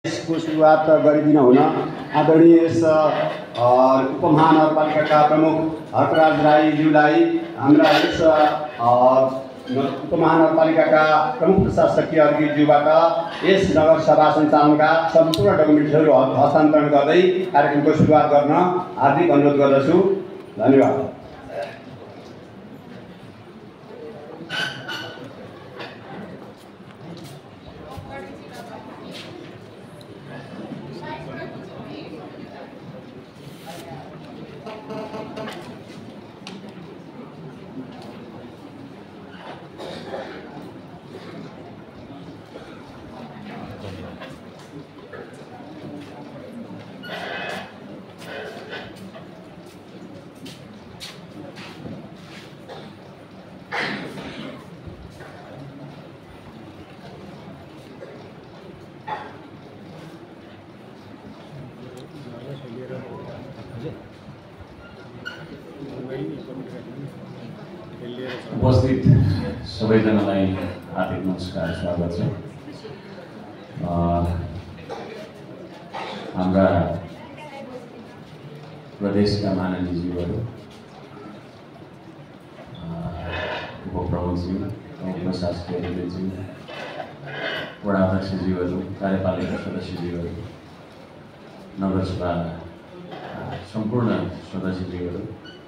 को सुरुवात गरिदिन हुन आदरणीय उपमहानगरपालिकाका प्रमुख हर्कराज राईज्यूलाई हाम्रा यस उपमहानगरपालिकाका प्रमुख प्रशासकीय अधिकारीज्यूबाट यस नगरसभा सञ्चालनका सम्पूर्ण डकुमेन्टहरू हस्तान्तरण गर्दै कार्यक्रमको सुरुवात गर्न हार्दिक अनुरोध गर्दछु। धन्यवाद। उपस्थित सबैजनालाई हार्दिक नमस्कार, स्वागत छ। हाम्रा प्रदेशका माननीय ज्यूहरू, उपप्रमुखज्यू, प्रशासकीय अधिकारीज्यू, वडा अध्यक्षज्यूहरू, कार्यपालिका सदस्यज्यूहरू, नगरसभा सम्पूर्ण सदस्यज्यूहरू,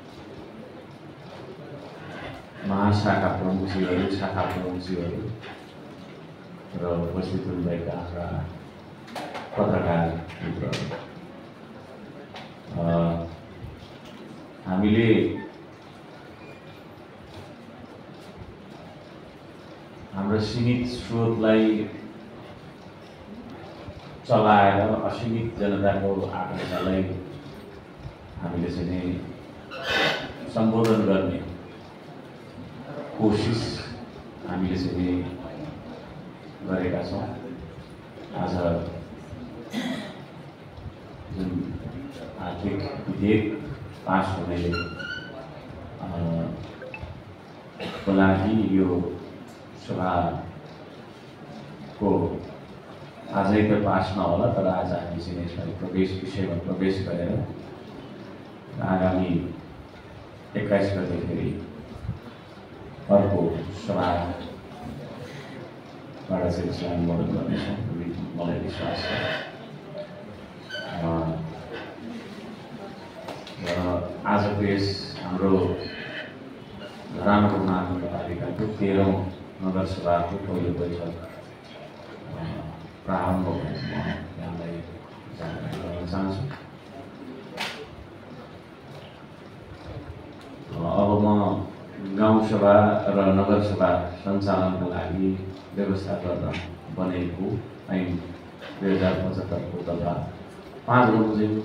महाशाखा प्रमुखज्यूहरू, शाखा प्रमुखज्यूहरू र उपस्थित हुनुभएका हाम्रा पत्रकार मित्रहरू, हामीले हाम्रो सीमित स्रोतलाई चलाएर असीमित जनताको आकांक्षालाई हामीले चाहिँ सम्बोधन गर्ने कोशिश हामीले चाहिँ गरेका छौँ। आज जुन आर्थिक विधेयक पास हुनेले को लागि यो सभाको आजै त पास नहोला, तर आज हामी चाहिँ यसमा विषयमा प्रवेश गरेर आगामी 21 गतेखेरि अर्को सभाबाट चाहिँ यसलाई अनुमोदन गर्नेछौँ, मलाई विश्वास छ। र आजको यस हाम्रो धरान उपमहानगरपालिकाको 13औं नगरसभाको पहिलो बैठक प्रारम्भ भएको म यहाँलाई जानकारी गराउन चाहन्छु। अब म गाउँसभा र नगरसभा सञ्चालनको लागि व्यवस्था गर्न बनेको ऐन 2075 को तथा 5 बमोजिम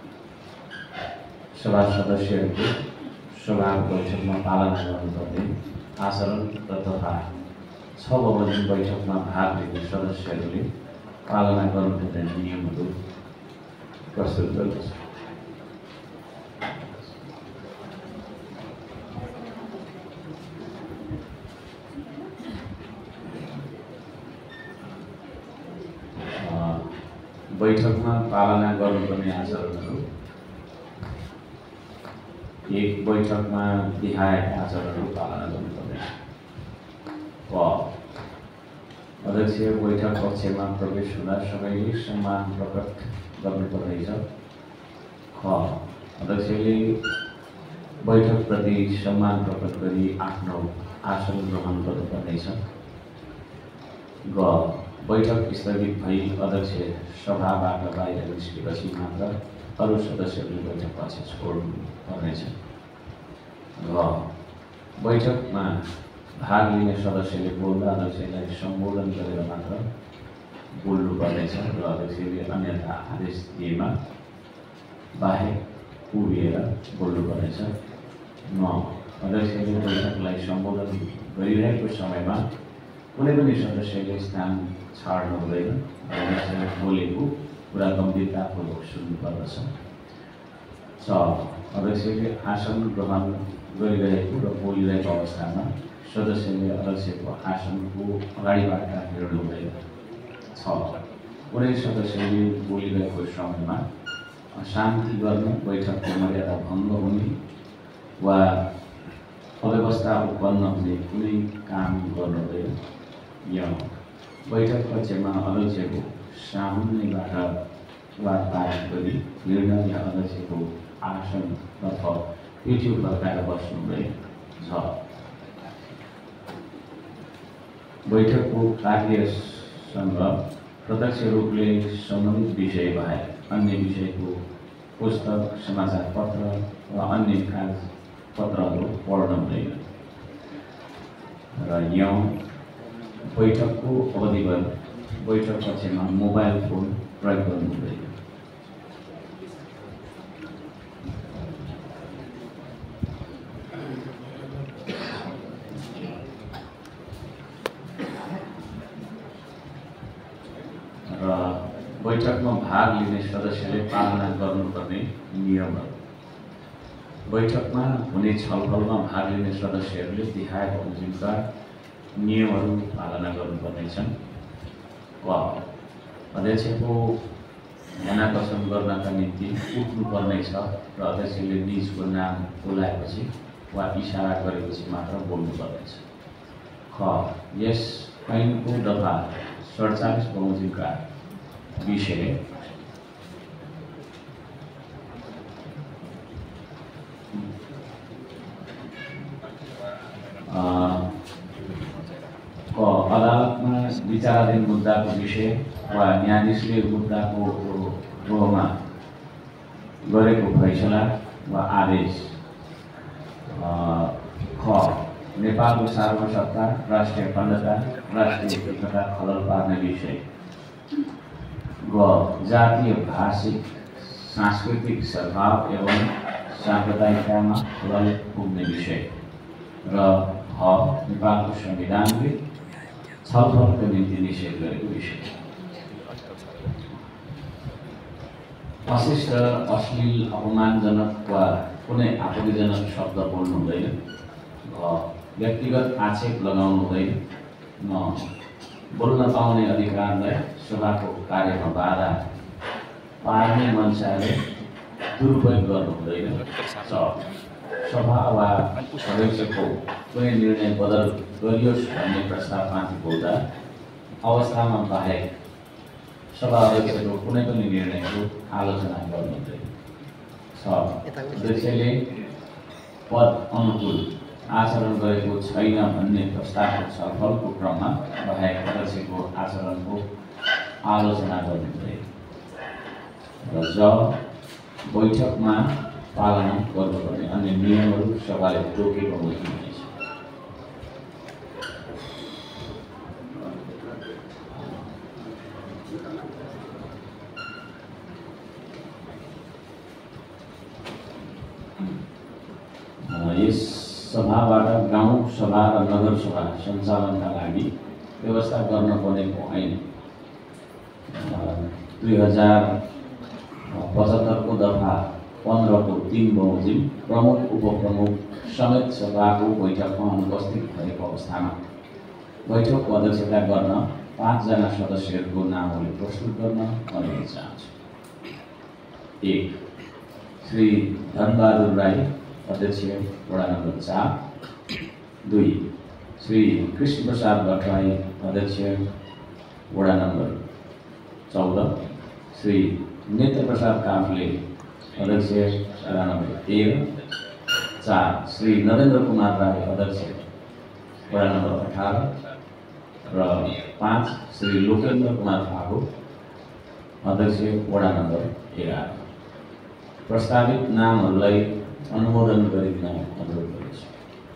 सभा सदस्यहरूको सभाको बैठकमा पालना गर्नुपर्ने आचरण तथा 6 बमोजिम बैठकमा भाग लिने सदस्यहरूले पालना गर्नुपर्ने नियमहरू प्रस्तुत गर्दछ। बैठकमा पालना गर्नुपर्ने आचरणहरू: 1 बैठकमा देखाएका आचरणहरू पालना गर्नुपर्ने। क अध्यक्ष बैठक कक्षमा प्रवेश हुँदा सबैले सम्मान प्रकट गर्नुपर्नेछ। ख अध्यक्षले बैठकप्रति सम्मान प्रकट गरी आफ्नो आसन ग्रहण गर्नुपर्नेछ। ग बैठक स्थगित भई अध्यक्ष सभाबाट बाहिर निस्केपछि मात्र अरू सदस्यहरूले बैठकपछि छोड्नुपर्नेछ। घ बैठकमा भाग लिने सदस्यले बोल्दा अध्यक्षलाई सम्बोधन गरेर मात्र बोल्नुपर्नेछ र अध्यक्षले अन्यथा आदेश दिएमा बाहेक उभिएर बोल्नुपर्नेछ। न अध्यक्षले बैठकलाई सम्बोधन गरिरहेको समयमा कुनै पनि सदस्यले स्थान छाड्नु हुँदैन। अध्यक्षले बोलेको कुरा गम्भीरतापूर्वक सुन्नुपर्दछ। 6 अध्यक्षले आसन ग्रहण गरिरहेको र बोलिरहेको अवस्थामा सदस्यले अध्यक्षको आसनको अगाडिबाट हिँड्नु हुँदैन। 6 कुनै सदस्यले बोलिरहेको समयमा शान्ति गर्नु, बैठकको मर्यादा भङ्ग हुने वा अव्यवस्था उत्पन्न हुने कुनै काम गर्नु हुँदैन। या बैठक कक्षमा अध्यक्षको सामुन्नेबाट वार्तालाप गरी निर्णय अध्यक्षको आसन अथवा पिठ्यू फर्काएर बस्नु हुँदैन छ। बैठकको कार्यसँग प्रत्यक्ष रूपले सम्बन्धित विषय बाहेक अन्य विषयको पुस्तक, समाचार पत्र वा अन्य कागज पत्रहरू पढ्न हुँदैन र यहाँ बैठकको अवधिभर बैठक कक्षमा मोबाइल फोन प्रयोग गर्नु हुँदैन। बैठकमा भाग लिने सदस्यले पालना गर्नुपर्ने नियमहरू। बैठकमा हुने छलफलमा भाग लिने सदस्यहरूले देखाएका बमोजिमका नियमहरू पालना गर्नुपर्नेछन्। वा अध्यक्षको ध्यानाकर्षण गर्नका निम्ति उठ्नुपर्नेछ र अध्यक्षले निजको नाम बोलाएपछि वा इसारा गरेपछि मात्र बोल्नुपर्नेछ। ख यस ऐनको दफा 47 बमोजिमका विषय अदालतमा विचाराधीन मुद्दाको विषय वा न्यायाधीशले मुद्दाको रोहमा गरेको फैसला वा आदेश। ख नेपालको सार्वभौमसत्ता, राष्ट्रिय अखण्डता, राष्ट्रिय एकता खलल पार्ने विषय। ग जातीय, भाषिक, सांस्कृतिक सद्भाव एवं साम्प्रदायिकतामा खलल पुग्ने विषय। र ह नेपालको संविधानले छलफलको निम्ति निषेध गरेको विषय। अशिष्ट, अश्लील, अपमानजनक वा कुनै आपत्तिजनक शब्द बोल्नु हुँदैन। घ व्यक्तिगत आक्षेप लगाउनु हुँदैन। न बोल्न पाउने अधिकारलाई सभाको कार्यमा बाधा पार्ने मन्साले दुरुपयोग गर्नु हुँदैन। सभा वा सदस्यको कुनै निर्णय बदल गरियोस् भन्ने प्रस्तावमाथि बोल्दा अवस्थामा बाहेक सभा अध्यक्षको कुनै पनि निर्णयको आलोचना गर्नु हुँदैन। अध्यक्षले पद अनुकूल आचरण गरेको छैन भन्ने प्रस्तावको छलफलको क्रममा बाहेक अध्यक्षको आचरणको आलोचना गर्नु हुँदैन। र ज बैठकमा पालना गर्नुपर्ने अन्य नियमहरू सभाले तोकेको हुनेछ। यस सभाबाट गाउँ सभा र नगर सभा सञ्चालनका लागि व्यवस्था गर्न बनेको ऐन 2075 को दफा 15 को 3 बमोजिम प्रमुख उपप्रमुख समेत सभाको बैठकमा अनुपस्थित भएको अवस्थामा बैठकको अध्यक्षता गर्न 5 जना सदस्यहरूको नामहरू प्रस्तुत गर्न अनुरोध चाहन्छु। 1 श्री धनबहादुर राई, अध्यक्ष वडा नम्बर 4। 2 श्री कृष्ण प्रसाद भट्टराई, अध्यक्ष वडा नम्बर 14। श्री नेत्र प्रसाद काफ्ले, अध्यक्ष वडा नम्बर 13। 4 श्री नरेन्द्र कुमार राई, अध्यक्ष वडा नम्बर 18। र 5 श्री लोकेन्द्र कुमार ठाकुर, अध्यक्ष वडा नम्बर 11। प्रस्तावित नामहरूलाई अनुमोदन गरिदिन अनुरोध गर्दछु।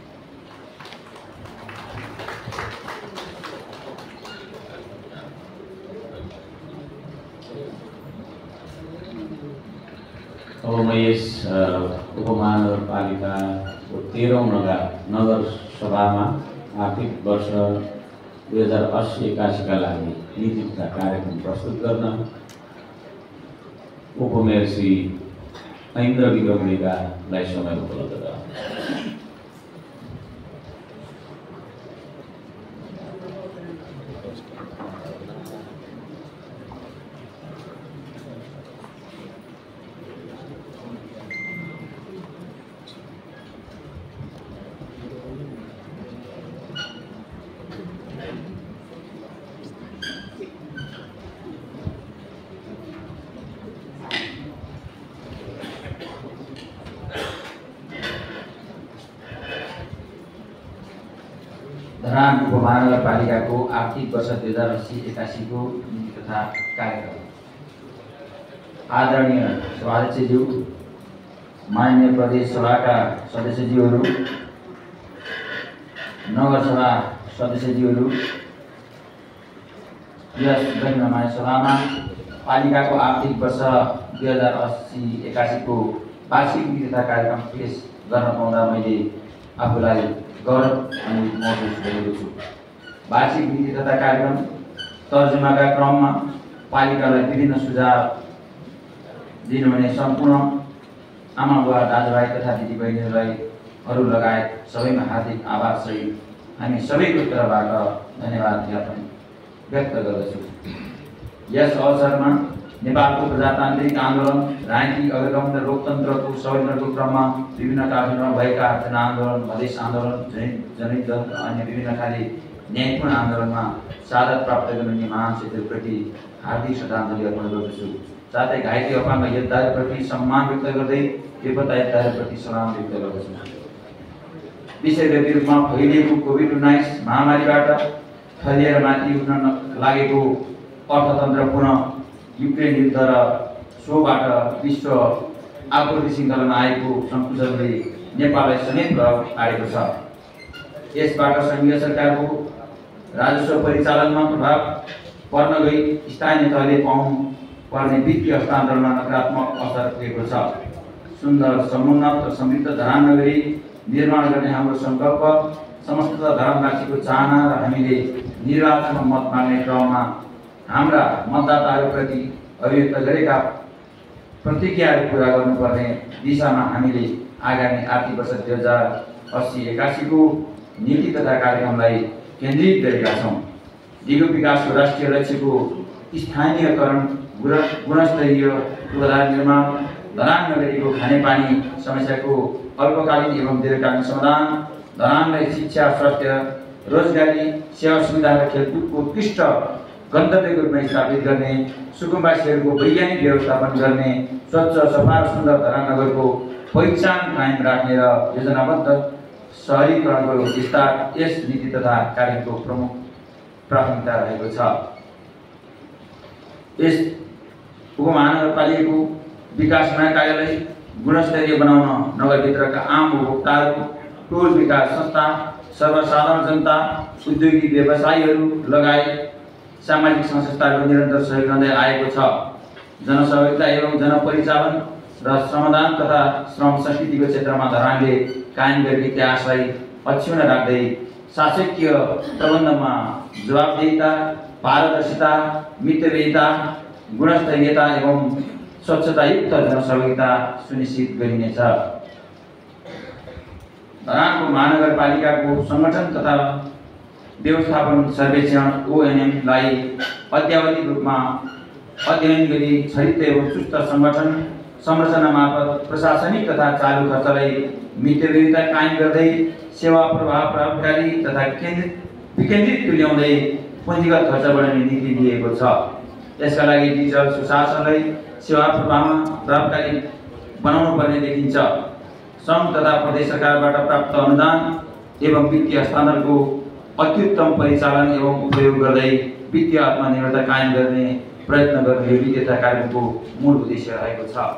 अब म यस उपमहानगरपालिकाको 13औं नगर सभामा आर्थिक वर्ष 2080-81 का लागि नीति तथा कार्यक्रम प्रस्तुत गर्न उपमेयर श्री ऐन्द्र विक्रम रेगालाई समय उपलब्ध गराउँछु। धरान उपमहानगरपालिकाको आर्थिक वर्ष 2080-81 को नीति तथा कार्यक्रम। आदरणीय सभाध्यक्षज्यू, माननीय प्रदेश सभाका सदस्यज्यूहरू, नगरसभा सदस्यज्यूहरू, यस गण्यमान्य सभामा पालिकाको आर्थिक वर्ष 2080-81 को वार्षिक नीति तथा कार्यक्रम पेश गर्न पाउँदा मैले आफूलाई गौरव अनि महसुस गरेको छु। वार्षिक नीति तथा कार्यक्रम तर्जुमाका क्रममा पालिकालाई विभिन्न सुझाव दिनुहुने सम्पूर्ण आमा बुवा दाजुभाइ तथा दिदीबहिनीहरू लगायत सबैमा हार्दिक आभार सहित हामी सबैको तर्फबाट धन्यवाद ज्ञापन व्यक्त गर्दछु। यस अवसरमा नेपालको प्रजातान्त्रिक आन्दोलन, राजनीतिक अग्रगम र लोकतन्त्रको संवर्धनको क्रममा विभिन्न कालखण्डमा भएका जनआन्दोलन, मधेस आन्दोलन, जनयुद्ध र अन्य विभिन्न खाले न्यायपूर्ण आन्दोलनमा शहादत प्राप्त गर्ने महान शहीदहरूप्रति हार्दिक श्रद्धाञ्जली अर्पण गर्दछु। साथै घाइते अपाङ्ग योद्धाहरूप्रति सम्मान व्यक्त गर्दै बेपत्ता योद्धाहरूप्रति सलाम व्यक्त गर्दछु। विश्वव्यापी रूपमा फैलिएको कोभिड-19 महामारीबाट फैलिएर माथि उठ्न लागेको अर्थतन्त्र पुनः युक्रेन युद्ध र सोबाट विश्व आपूर्ति श्रृङ्खलामा आएको सङ्कुचनले नेपाललाई समेत प्रभाव पारेको छ। यसबाट सङ्घीय सरकारको राजस्व परिचालनमा प्रभाव पर्न गई स्थानीय तहले पाउनु पर्ने वित्तीय हस्तान्तरणमा नकारात्मक असर पुगेको छ। सुन्दर, समुन्नत र समृद्ध धरान नगरी निर्माण गर्ने हाम्रो सङ्कल्प समस्त धरानवासीको चाहना र हामीले निर्वाचनमा मत माग्ने क्रममा हाम्रा मतदाताहरूप्रति अभिव्यक्त गरेका प्रतिज्ञाहरू पुरा गर्नुपर्ने दिशामा हामीले आगामी आर्थिक वर्ष 2080-81 को नीति तथा कार्यक्रमलाई केन्द्रित गरेका छौँ। दिगो विकासको राष्ट्रिय लक्ष्यको स्थानीयकरण, गुणस्तरीय पूर्वाधार निर्माण, धरान नगरीको खानेपानी समस्याको अल्पकालीन एवं दीर्घकालीन समाधान, धरानलाई शिक्षा, स्वास्थ्य, रोजगारी, सेवा सुविधा र खेलकुदको उत्कृष्ट गन्तव्यको रूपमा स्थापित गर्ने, सुकुम्बासीहरूको वैज्ञानिक व्यवस्थापन गर्ने, स्वच्छ, सफा र सुन्दर धरान नगरको पहिचान कायम राख्ने र योजनाबद्ध शहरीकरणको विस्तार यस नीति तथा कार्यक्रमको प्रमुख प्राथमिकता रहेको छ। यस उपमहानगरपालिकाको विकासमा कार्यालय गुणस्तरीय बनाउन नगरभित्रका आम उपभोक्ताहरू, टोल विकास संस्था, सर्वसाधारण जनता, उद्योगी व्यवसायीहरू लगायत सामाजिक संस्थाहरूको निरन्तर सहयोग रहँदै आएको छ। जनसहभागिता एवं जनपरिचालन र श्रमदान तथा श्रम संस्कृतिको क्षेत्रमा धरानले कायम गरेको इतिहासलाई अक्षुण्ण राख्दै शासकीय प्रबन्धमा जवाबदेहिता, पारदर्शिता, मितव्ययिता, गुणस्तरीयता एवं स्वच्छतायुक्त जनसहभागिता सुनिश्चित गरिनेछ। धरानको महानगरपालिकाको सङ्गठन तथा व्यवस्थापन सर्वेक्षण ONM-लाई अद्यावधिक रूपमा अध्ययन गरी छरित एवं सुस्त सङ्गठन संरचना मार्फत प्रशासनिक तथा चालु खर्चलाई मितव्ययिता कायम गर्दै सेवा प्रभाव प्रभावकारी तथा विकेन्द्रित तुल्याउँदै पुँजीगत खर्च बढाउने नीति लिएको छ। यसका लागि डिजिटल सुशासनलाई सेवा प्रभावकारी बनाउनु पर्ने देखिन्छ। सङ्घ तथा प्रदेश सरकारबाट प्राप्त अनुदान एवं वित्तीय हस्तान्तरणको अत्युत्तम परिचालन एवं उपयोग गर्दै वित्तीय आत्मनिर्भरता कायम गर्ने प्रयत्न गर्ने यो नीति तथा कार्यक्रमको मूल उद्देश्य रहेको छ।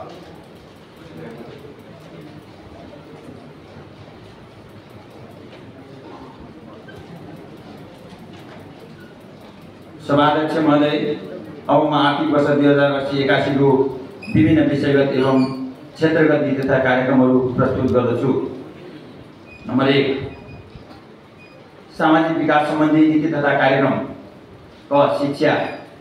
सभाध्यक्ष महोदय, अब म आर्थिक वर्ष 2080-81 को विभिन्न विषयगत एवं क्षेत्रगत नीति तथा कार्यक्रमहरू प्रस्तुत गर्दछु। नम्बर 1, सामाजिक विकास सम्बन्धी नीति तथा कार्यक्रम। क, शिक्षा।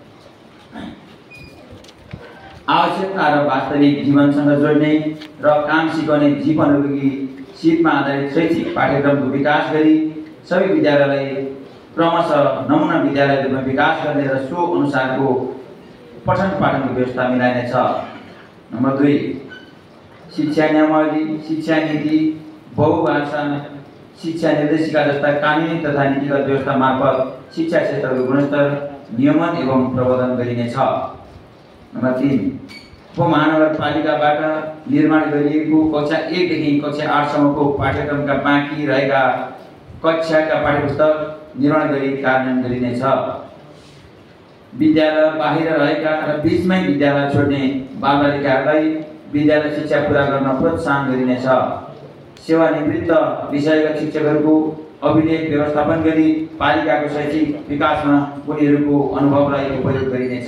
आवश्यकता र वास्तविक जीवनसँग जोड्ने र काम सिकाउने जीवनोपयोगी सिपमा आधारित शैक्षिक पाठ्यक्रमको विकास गरी सबै विद्यालयलाई क्रमशः नमुना विद्यालय रूपमा विकास गर्ने र सो अनुसारको पठन पाठनको व्यवस्था मिलाइनेछ। नम्बर 2, शिक्षा नियमावली, शिक्षा नीति, बहुभाषा शिक्षा निर्देशिका जस्ता कानुनी तथा नीतिगत व्यवस्था मार्फत शिक्षा क्षेत्रको गुणस्तर नियमन एवं प्रबन्धन गरिनेछ। नम्बर 3, उपमहानगरपालिकाबाट निर्माण गरिएको कक्षा 1 देखि कक्षा 8 सम्मको पाठ्यक्रमका बाँकी रहेका कक्षाका पाठ्यपुस्तक निर्माण गरी कार्यान्वयन गरिनेछ। विद्यालय बाहिर रहेका र बीचमै विद्यालय छोड्ने बालबालिकाहरूलाई विद्यालय शिक्षा पुरा गर्न प्रोत्साहन गरिनेछ। सेवानिवृत्त विषयगत शिक्षकहरूको अभिलेख व्यवस्थापन गरी पालिकाको शैक्षिक विकासमा उनीहरूको अनुभवलाई उपयोग गरिनेछ।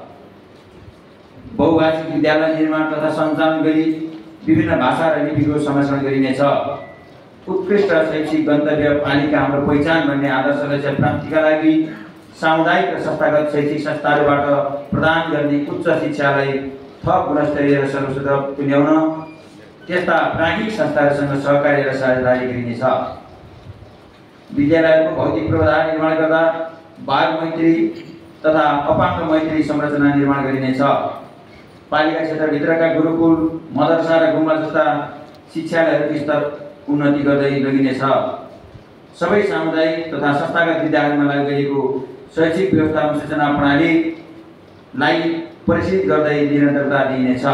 बहुभाषिक विद्यालय निर्माण तथा सञ्चालन गरी विभिन्न भाषा र लिपिको संरक्षण गरिनेछ। उत्कृष्ट शैक्षिक गन्तव्य पालिका हाम्रो पहिचान भन्ने आदर्श लक्ष्य प्राप्तिका लागि सामुदायिक र संस्थागत शैक्षिक संस्थाहरूबाट प्रदान गर्ने उच्च शिक्षालाई थप गुणस्तरीय र सर्वश्रेष्ठ तुल्याउन त्यस्ता प्राज्ञिक संस्थाहरूसँग सहकार्य र साझेदारी गरिनेछ। विद्यालयको भौतिक पूर्वाधार निर्माण गर्दा बाल मैत्री तथा अपाङ्ग मैत्री संरचना निर्माण गरिनेछ। पालिका क्षेत्रभित्रका गुरुकुल, मदरसा र गुम्बा जस्ता शिक्षालयहरूको स्तर उन्नति गर्दै लगिनेछ। सबै सामुदायिक तथा संस्थागत विद्यालयमा लागू गरिएको शैक्षिक व्यवस्थापन सूचना प्रणालीलाई परिष्कृत गर्दै निरन्तरता दिइनेछ।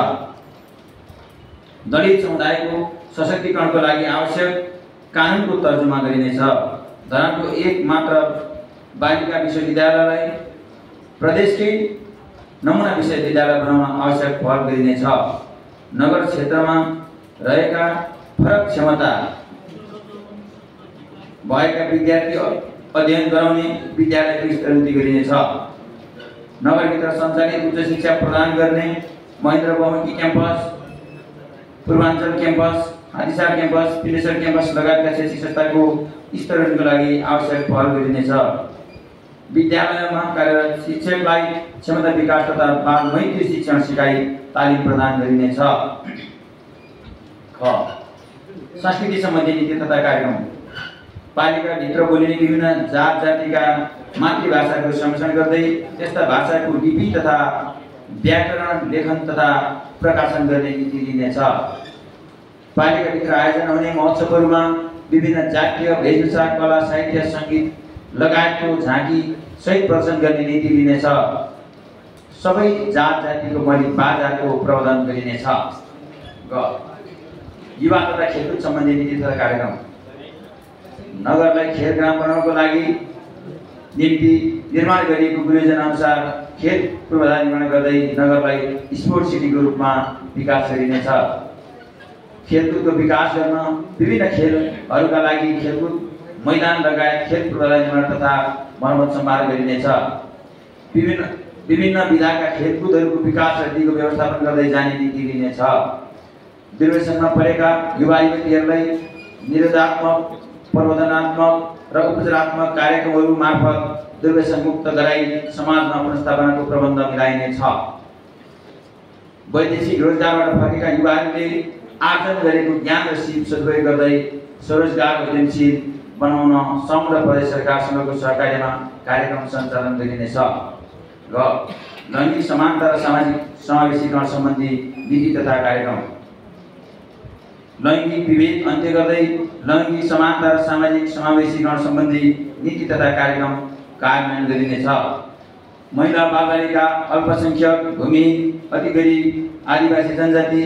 दलित समुदायको सशक्तिकरणको लागि आवश्यक कानुनको तर्जुमा गरिनेछ। धरानको एक मात्र बालिका विश्वविद्यालयलाई प्रदेशकै नमुना विश्वविद्यालय बनाउन आवश्यक पहल गरिनेछ। नगर क्षेत्रमा रहेका फरक क्षमता भएका विद्यार्थी अध्ययन गराउने विद्यालयको स्तरोन्नति गरिनेछ। नगरभित्र सञ्चालित उच्च शिक्षा प्रदान गर्ने Mahendra Bahumukhi campus, Purwanchal campus, Hatisar campus, Pileshwar campus लगायतका शैक्षिक संस्थाको स्तरोन्नतिको लागि आवश्यक पहल गरिनेछ। विद्यालयमा कार्यरत शिक्षकलाई क्षमता विकास तथा बाल मैत्री शिक्षण सिकाइ तालिम प्रदान गरिनेछ। संस्कृति सम्बन्धी नीति तथा कार्यक्रम पालिकाभित्र बोलिने विभिन्न जात जातिका मातृभाषाको संरक्षण गर्दै त्यस्ता भाषाको लिपि तथा व्याकरण, लेखन तथा प्रकाशन गर्ने नीति लिनेछ। पालिकाभित्र आयोजना हुने महोत्सवहरूमा विभिन्न जातीय वेशभूषा, कला, साहित्य, सङ्गीत लगायतको झाँकी सहित प्रदर्शन गर्ने नीति लिनेछ। सबै जात जातिको मौलिक बाजाको प्रबन्धन गरिनेछ। युवा तथा खेलकुद सम्बन्धी नीति तथा कार्यक्रम नगरलाई खेलग्राम बनाउनको लागि निम्ति निर्माण गरिएको गुणयोजना अनुसार खेल पूर्वाधार निर्माण गर्दै नगरलाई स्पोर्ट सिटीको रूपमा विकास गरिनेछ। खेलकुदको विकास गर्न विभिन्न खेलहरूका लागि खेलकुद मैदान लगायत खेल पूर्वाधार निर्माण तथा मर्मत सम्भार गरिनेछ। विभिन्न विधाका खेलकुदहरूको विकास र दिगो व्यवस्थापन गर्दै जाने नीति लिनेछ। दुर्व्यसनमा परेका युवा युवतीहरूलाई निरोधात्मक, प्रबोधनात्मक र उपचारात्मक कार्यक्रमहरू मार्फत दुर्व्यसन मुक्त गराई समाजमा पुनर्स्थापनाको प्रबन्ध मिलाइनेछ। वैदेशिक रोजगारबाट फर्केका युवाहरूले आर्जन गरेको ज्ञान र सिप सदुपयोग गर्दै स्वरोजगार उद्यमशील बनाउन सङ्घ र प्रदेश सरकारसँगको सहकार्यमा कार्यक्रम सञ्चालन गरिनेछ। लैङ्गिक समानता र सामाजिक समावेशीकरण सम्बन्धी नीति तथा कार्यक्रम लैङ्गिक विभेद अन्त्य गर्दै लैङ्गिक समानता र सामाजिक समावेशीकरण सम्बन्धी नीति तथा कार्यक्रम कार्यान्वयन गरिनेछ। महिला, बालबालिका, अल्पसङ्ख्यक, भूमिहीन, अति गरिब, आदिवासी जनजाति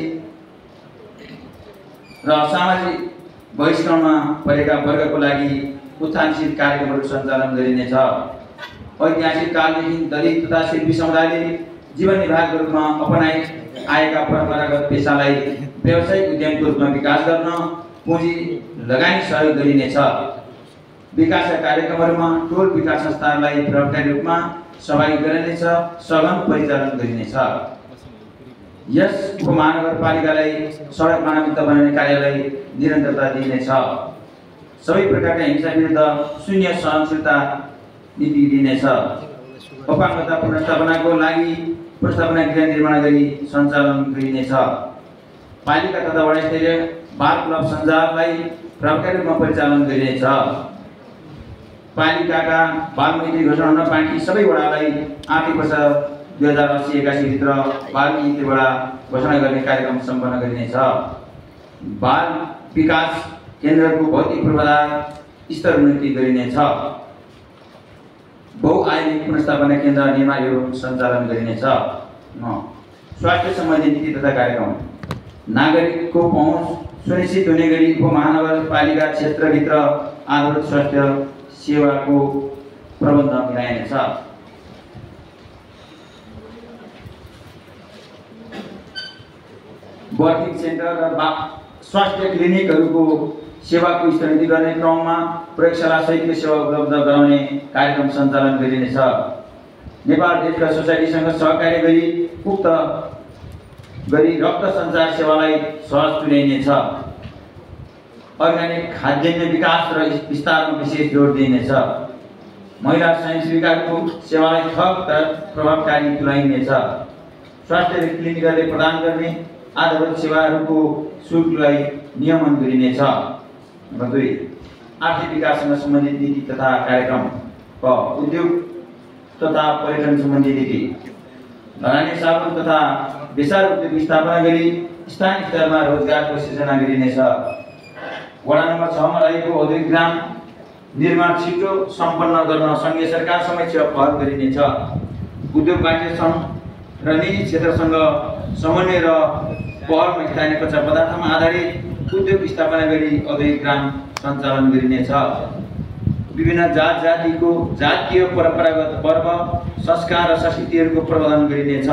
र सामाजिक बहिष्करणमा परेका वर्गको लागि उत्थानशील कार्यक्रमहरू सञ्चालन गरिनेछ। ऐतिहासिक कालदेखि दलित तथा शिल्पी समुदायले जीवन निर्वाहको रूपमा अपनाइ आएका परम्परागत पेसालाई व्यावसायिक उद्यमको रूपमा विकास गर्न पुँजी लगानी सहयोग गरिनेछ। विकासका कार्यक्रमहरूमा टोल विकास संस्थाहरूलाई प्रभावकारी रूपमा सहभागी गराइनेछ, सघन परिचालन गरिनेछ। यस उपमहानगरपालिकालाई सडक मानवयुक्त बनाउने कार्यलाई निरन्तरता दिइनेछ। सबै प्रकारका हिंसा विरुद्ध शून्य सहनशीलता नीति लिनेछ। अपाङ्गता पुनर्स्थापनाको लागि पुनर्स्थापना गृह निर्माण गरी सञ्चालन गरिनेछ। पालिका तथा वडास्तरीय बाल क्लब सञ्जाललाई प्रभावकारी रूपमा परिचालन गरिनेछ। पालिकाका बाल मैत्री घोषणा हुन बाँकी सबै वडालाई आर्थिक वर्ष 2080-81 भित्र बाल मैत्री वडा घोषणा गर्ने कार्यक्रम सम्पन्न गरिनेछ। बाल विकास केन्द्रको भौतिक पूर्वाधार स्तर उन्नति गरिनेछ। बहुआयामिक पुनर्स्थापना केन्द्र निर्माण एवं सञ्चालन गरिनेछ। स्वास्थ्य सम्बन्धी नीति तथा कार्यक्रम नागरिकको पहुँच सुनिश्चित हुने गरी उपमहानगरपालिका क्षेत्रभित्र आधारभूत स्वास्थ्य सेवाको प्रबन्ध मिलाइनेछ। बर्थिङ सेन्टर र स्वास्थ्य क्लिनिकहरूको सेवाको स्तरोन्नति गर्ने क्रममा प्रयोगशाला सहितको सेवा उपलब्ध गराउने कार्यक्रम सञ्चालन गरिनेछ। नेपाल रेड क्रस सोसाइटीसँग सहकार्य गरी उक्त गरी रक्त सञ्चार सेवालाई सहज तुल्याइनेछ। अर्ग्यानिक खाद्यान्न विकास र विस्तारमा विशेष जोड दिइनेछ। महिला स्वयंसेविकाहरूको सेवालाई थप प्रभावकारी तुल्याइनेछ। स्वास्थ्य क्लिनिकहरूले प्रदान गर्ने आधारभूत सेवाहरूको शुल्कलाई नियमन गरिनेछ। नम्बर 2, आर्थिक विकाससँग सम्बन्धित नीति तथा कार्यक्रम। उद्योग तथा पर्यटन सम्बन्धी नीति। लगानी साबुन तथा बेसार उद्योग स्थापना गरी स्थानीय स्तरमा रोजगारको सृजना गरिनेछ। वडा नम्बर 6 मा रहेको औद्योगिक ग्राम निर्माण छिटो सम्पन्न गर्न सङ्घीय सरकार समक्ष पहल गरिनेछ। उद्योग वाणिज्य सङ्घ र निजी क्षेत्रसँग समन्वय र पहलमा स्थानीय कच्चा पदार्थमा आधारित उद्योग स्थापना गरी औद्योगिक ग्राम सञ्चालन गरिनेछ। विभिन्न जात जातिको जातीय परम्परागत पर्व संस्कार र संस्कृतिहरूको प्रवर्धन गरिनेछ।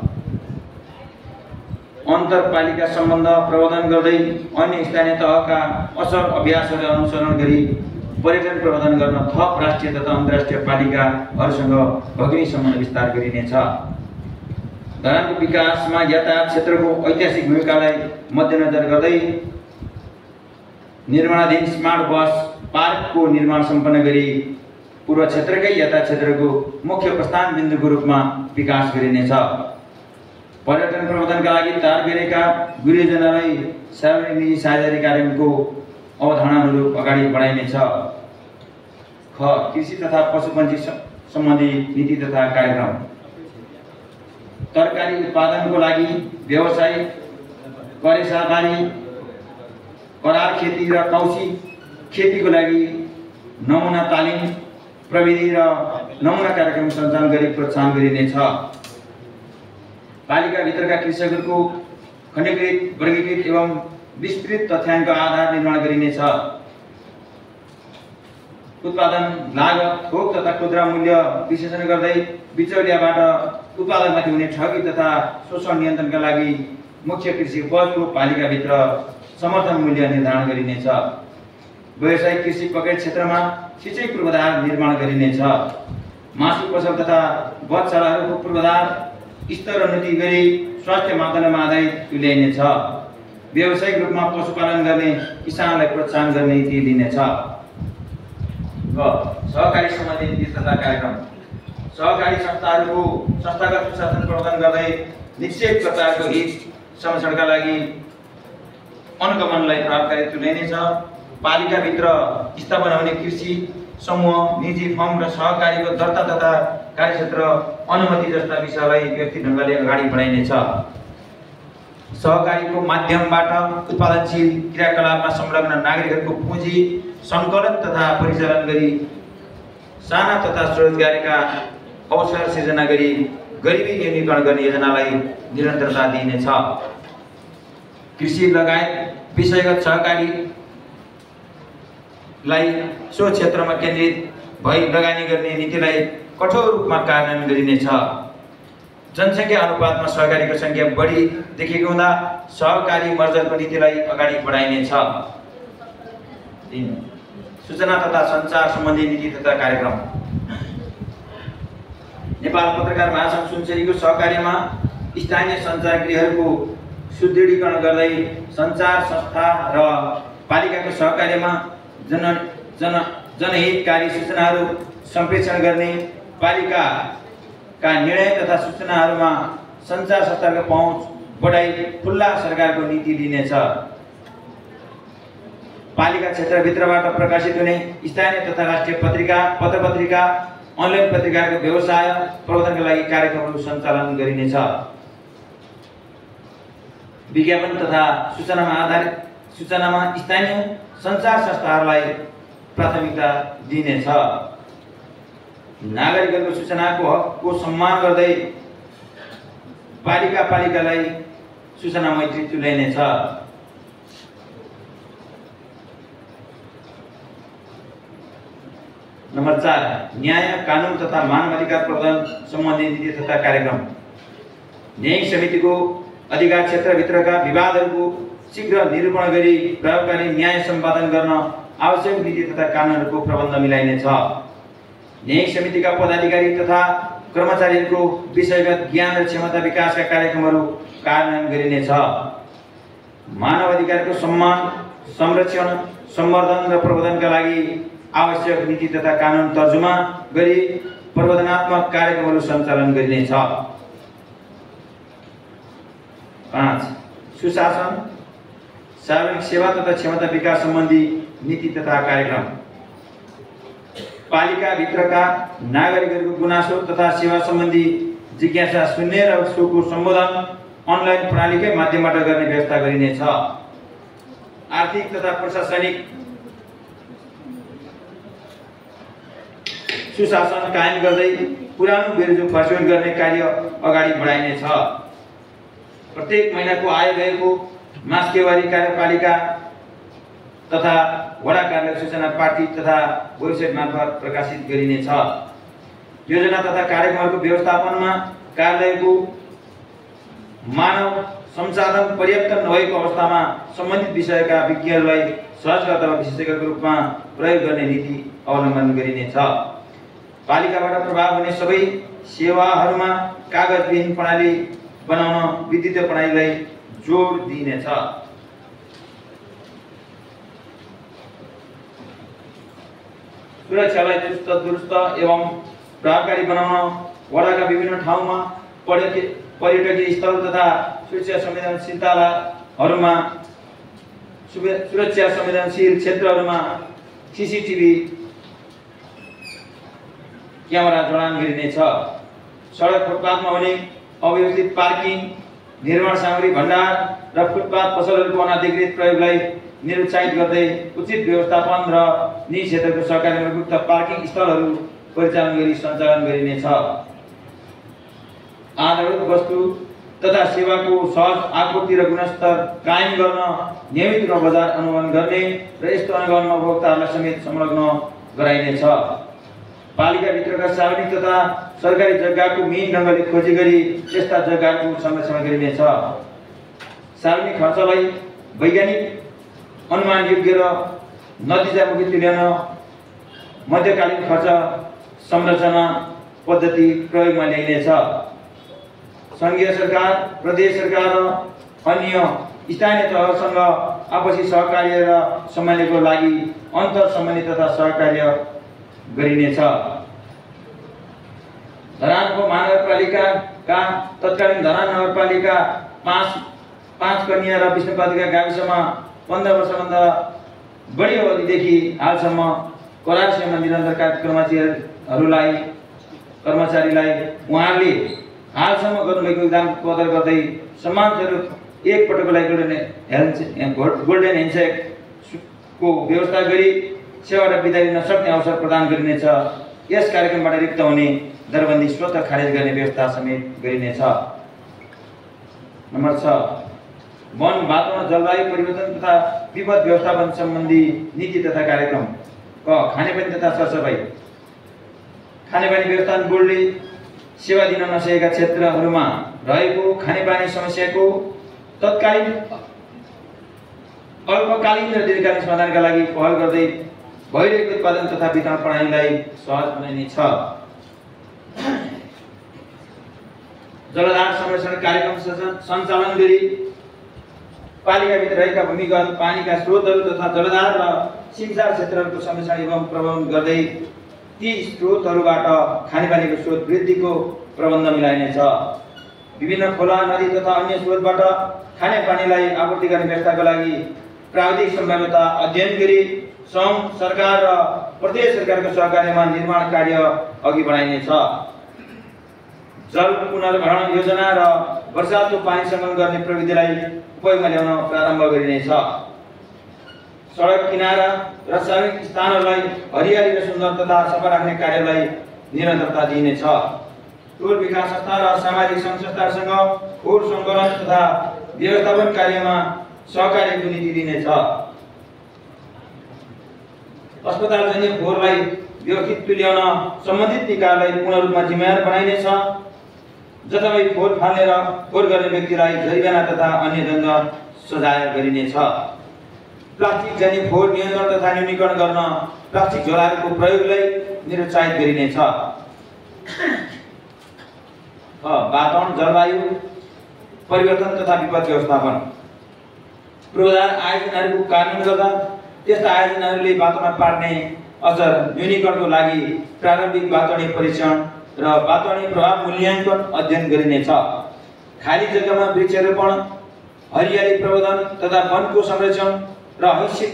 अन्तरपालिका सम्बन्ध प्रवर्धन गर्दै अन्य स्थानीय तहका असल अभ्यासहरू अनुसरण गरी पर्यटन प्रवर्धन गर्न थप राष्ट्रिय तथा अन्तर्राष्ट्रिय पालिकाहरूसँग भगिनी सम्बन्ध विस्तार गरिनेछ। धरानको विकासमा यातायात क्षेत्रको ऐतिहासिक भूमिकालाई मध्यनजर गर्दै निर्माणाधीन स्मार्ट बस पार्कको निर्माण सम्पन्न गरी पूर्व क्षेत्रकै यातायात क्षेत्रको मुख्य प्रस्थान बिन्दुको रूपमा विकास गरिनेछ। पर्यटन प्रवर्धनका लागि तयार गरेका गुरुजनलाई सार्वजनिक निजी साझेदारी कार्यक्रमको अवधारणा अनुरूप अगाडि बढाइनेछ। कृषि तथा पशुपन्छी सम्बन्धी नीति तथा कार्यक्रम। तरकारी उत्पादनको लागि व्यवसाय, करेसाबारी, करार खेती र कौशी खेतीको लागि नमुना तालिम, प्रविधि र नमुना कार्यक्रम सञ्चालन गरी प्रोत्साहन गरिनेछ। पालिकाभित्रका कृषकहरूको खण्डीकृत, वर्गीकृत एवं विस्तृत तथ्याङ्क आधार निर्माण गरिनेछ। उत्पादन लागत, थोक तथा खुद्रा मूल्य विश्लेषण गर्दै बिचौलियाबाट उत्पादनमाथि हुने ठगी तथा शोषण नियन्त्रणका लागि मुख्य कृषि उपजको पालिकाभित्र समर्थन मूल्य निर्धारण गरिनेछ। व्यावसायिक कृषि पकेट क्षेत्रमा सिँचाइ पूर्वाधार निर्माण गरिनेछ। मासु पसल तथा बधशालाहरूको पूर्वाधार स्तरोन्नति गरी स्वास्थ्य मापदण्डमा आधारित तुल्याइनेछ। व्यावसायिक रूपमा पशुपालन गर्ने किसानलाई प्रोत्साहन गर्ने नीति दिनेछ। सहकारी सम्बन्धी नीति तथा कार्यक्रम। सहकारी संस्थाहरूको संस्थागत प्रशासन प्रवर्धन गर्दै निक्षेपकर्ताहरूको हित संरक्षणका लागि अनुगमनलाई प्रभावकारी तुल्याइनेछ। पालिकाभित्र स्थापना हुने कृषि समूह, निजी फर्म र सहकारीको दर्ता तथा कार्यक्षेत्र अनुमति जस्ता विषयलाई व्यक्तिगत ढङ्गले अगाडि बढाइनेछ। सहकारीको माध्यमबाट उत्पादनशील क्रियाकलापमा संलग्न नागरिकहरूको पुँजी सङ्कलन तथा परिचालन गरी साना तथा स्वरोजगारीका अवसर सिर्जना गरी गरिबी न्यूनीकरण गर्ने योजनालाई निरन्तरता दिइनेछ। कृषि लगायत विषयगत सहकारीलाई सो क्षेत्रमा केन्द्रित भई लगानी गर्ने नीतिलाई कठोर रूपमा कार्यान्वयन गरिनेछ। जनसङ्ख्या अनुपातमा सहकारीको सङ्ख्या बढी देखेको हुँदा सहकारी मर्जरको नीतिलाई अगाडि बढाइनेछ। 3. सूचना तथा सञ्चार सम्बन्धी नीति तथा कार्यक्रम। नेपाल पत्रकार महासङ्घ सुनसरीको सहकार्यमा स्थानीय सञ्चार गृहहरूको सुदृढीकरण गर्दै सञ्चार संस्था र पालिकाको सहकार्यमा जनहितकारी सूचनाहरू सम्प्रेषण गर्ने, पालिकाका निर्णय तथा सूचनाहरूमा सञ्चार संस्थाको पहुँच बढाई खुल्ला सरकारको नीति लिनेछ। पालिका क्षेत्रभित्रबाट प्रकाशित हुने स्थानीय तथा राष्ट्रिय पत्रिका, पत्रपत्रिका, अनलाइन पत्रिकाको व्यवसाय प्रवर्धनका लागि कार्यक्रमहरू सञ्चालन गरिनेछ। विज्ञापन तथा सूचनामा स्थानीय सञ्चार संस्थाहरूलाई प्राथमिकता दिइनेछ। नागरिकहरूको सूचनाको हकको सम्मान गर्दै पालिकालाई सूचना मैत्री तुल्याइनेछ। नम्बर 4 न्याय कानुन तथा मानवाधिकार प्रवर्धन सम्बन्धी नीति तथा कार्यक्रम। न्यायिक समितिको अधिकार क्षेत्रभित्रका विवादहरूको शीघ्र निरूपण गरी प्रभावकारी न्याय सम्पादन गर्न आवश्यक नीति तथा कानुनहरूको प्रबन्ध मिलाइनेछ। न्यायिक समितिका पदाधिकारी तथा कर्मचारीहरूको विषयगत ज्ञान र क्षमता विकासका कार्यक्रमहरू कार्यान्वयन गरिनेछ। मानव अधिकारको सम्मान, संरक्षण, सम्वर्धन र प्रवर्धनका लागि आवश्यक नीति तथा कानुन तर्जुमा गरी प्रवर्धनात्मक कार्यक्रमहरू सञ्चालन गरिनेछ। 5 सुशासन, सार्वजनिक सेवा तथा क्षमता विकास सम्बन्धी नीति तथा कार्यक्रम। पालिका भित्रका नागरिकहरूको गुनासो तथा सेवा सम्बन्धी जिज्ञासा सुन्ने र उसको सम्बोधन अनलाइन प्रणालीकै माध्यमबाट गर्ने व्यवस्था गरिनेछ। आर्थिक तथा प्रशासनिक सुशासन कायम गर्दै पुरानो बेरोजगार फर्स्यौट गर्ने कार्य अगाडि बढाइनेछ। प्रत्येक महिनाको आय व्ययको मासिकवारी कार्यपालिका तथा वडा कार्यालय सूचना पार्टी तथा वेबसाइट मार्फत प्रकाशित गरिनेछ। योजना तथा कार्यक्रमहरूको व्यवस्थापनमा कार्यालयको मानव संसाधन पर्याप्त नभएको अवस्थामा सम्बन्धित विषयका विज्ञहरूलाई सहजगत अथवा विशेषज्ञको रूपमा प्रयोग गर्ने नीति अवलम्बन गरिनेछ। पालिकाबाट प्रभाव हुने सबै सेवाहरूमा कागजविहीन प्रणाली बनाउन विद्युतीय प्रणालीलाई जोड दिइनेछ। सुरक्षालाई चुस्त दुरुस्त एवं प्रभावकारी बनाउन वडाका विभिन्न ठाउँमा पर्यटकीय स्थल तथा सुरक्षा संवेदनशील क्षेत्रहरूमा सीसीटीभी क्यामेरा जडान गरिनेछ। सडक फुटपाथमा हुने अव्यवस्थित पार्किङ, निर्माण सामग्री भण्डार र फुटपाथ पसलहरूको अनाधिकृत प्रयोगलाई निरुत्साहित गर्दै उचित व्यवस्थापन र निजी क्षेत्रको सहकार्यमा मुक्त पार्किङ स्थलहरू परिचालन गरी सञ्चालन गरिनेछ। आधारभूत वस्तु तथा सेवाको सहज आपूर्ति र गुणस्तर कायम गर्न नियमित रूपमा बजार अनुगमन गर्ने र यस्तो अनुगमनमा उपभोक्ताहरूलाई समेत संलग्न गराइनेछ। पालिकाभित्रका सार्वजनिक तथा सरकारी जग्गाको मिहिन ढङ्गले खोजी गरी त्यस्ता जग्गाहरूको संरक्षण गरिनेछ। सार्वजनिक खर्चलाई वैज्ञानिक अनुमान योग्य र नतिजामुखी तुल्याउन मध्यकालीन खर्च संरचना पद्धति प्रयोगमा ल्याइनेछ। सङ्घीय सरकार, प्रदेश सरकार र अन्य स्थानीय तहसँग आपसी सहकार्य र समन्वयको लागि अन्तर समन्वय तथा सहकार्य गरिनेछ। धरानको महानगरपालिकाका तत्कालीन धरान नगरपालिका 5 कन्या र विष्णुपालिका गाविसमा 15 वर्षभन्दा बढी अवधिदेखि हालसम्म करार सेवामा निरन्तर कर्मचारीलाई उहाँले हालसम्म गर्नुभएको योगदानको कदर गर्दै सम्मान स्वरूप एक पटकको लागि गोल्डन ह्यान्डसेकको व्यवस्था गरी सेवाबाट बिदा लिन सक्ने अवसर प्रदान गरिनेछ। यस कार्यक्रमबाट रिक्त हुने दरबन्दी स्वतः खारेज गर्ने व्यवस्था समेत गरिनेछ। नम्बर 6 वन, वातावरण, जलवायु परिवर्तन तथा विपद व्यवस्थापन सम्बन्धी नीति तथा कार्यक्रम। क खानेपानी तथा सरसफाइ। खानेपानी व्यवस्थापन बोर्डले सेवा दिन नसकेका क्षेत्रहरूमा रहेको खानेपानी समस्याको तत्कालीन, अल्पकालीन र दीर्घकालीन समाधानका लागि पहल गर्दै भइरहेको उत्पादन तथा वितरण प्रणालीलाई सहज बनाइनेछ। जलाधार संरक्षण कार्यक्रम सञ्चालन गरी पालिकाभित्र रहेका भूमिगत पानीका स्रोतहरू तथा जलाधार र सिंचाइ क्षेत्रहरूको संरक्षण एवं प्रबन्धन गर्दै ती स्रोतहरूबाट खानेपानीको स्रोत वृद्धिको प्रबन्ध मिलाइनेछ। विभिन्न खोला, नदी तथा अन्य स्रोतबाट खानेपानीलाई आपूर्ति गर्ने व्यवस्थाको लागि प्राविधिक सम्भाव्यता अध्ययन गरी सङ्घ सरकार र प्रदेश सरकारको सहकार्यमा निर्माण कार्य अघि बढाइनेछ। जल पुनर्भरण योजना र वर्षाको पानी सङ्कलन गर्ने प्रविधिलाई उपयोगमा ल्याउन प्रारम्भ गरिनेछ। सडक किनारा र सार्वजनिक स्थानहरूलाई हरियाली र सुन्दर तथा सफा राख्ने कार्यलाई निरन्तरता दिइनेछ। टोल विकास संस्था र सामाजिक सङ्घ संस्थाहरूसँग फोहोर सङ्कलन तथा व्यवस्थापन कार्यमा सहकार्यको नीति दिइनेछ। अस्पतालजन्य फोहोरलाई व्यवस्थित तुल्याउन सम्बन्धित निकायलाई पूर्ण रूपमा जिम्मेवार बनाइनेछ। जताभावी फोहोर फाल्ने र फोहोर गर्ने व्यक्तिलाई जरिवाना तथा अन्य दण्ड सजाय गरिनेछ। प्लास्टिक जन्य फोहोर नियन्त्रण तथा न्यूनीकरण गर्न प्लास्टिक झोलाहरूको प्रयोगलाई निरुत्साहित गरिनेछ। वातावरण जलवायु परिवर्तन तथा विपद व्यवस्थापन पूर्वाधार आयोजनाहरूको कार्यान्वयन गर्दा त्यस्ता आयोजनाहरूले वातावरणमा पार्ने असर न्यूनीकरणको लागि प्रारम्भिक वातावरणीय परीक्षण र वातावरणीय प्रभाव मूल्याङ्कन अध्ययन गरिनेछ। खाली जग्गामा वृक्षारोपण, हरियाली प्रबन्धन तथा वनको संरक्षण र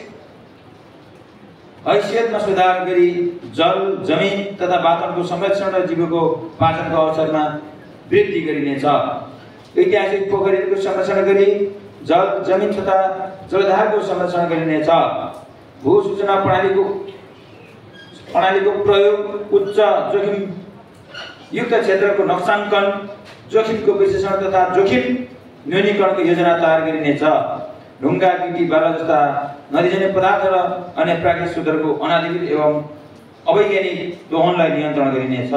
हैसियतमा सुधार गरी जल, जमिन तथा वातावरणको संरक्षण र जीविकोपार्जनको अवसरमा वृद्धि गरिनेछ। ऐतिहासिक पोखरीहरूको संरक्षण गरी जल, जमिन तथा जलधारको संरक्षण गरिनेछ। भूसूचना प्रणालीको प्रयोग, उच्च जोखिम युक्त क्षेत्रको नक्साङ्कन, जोखिमको विश्लेषण तथा जोखिम न्यूनीकरणको योजना तयार गरिनेछ। ढुङ्गा, गिटी, बाला जस्ता नदीजन्य पदार्थ र अन्य प्राकृतिक स्रोतहरूको अनाधिकृत एवं अवैज्ञानिक दोहनलाई नियन्त्रण गरिनेछ।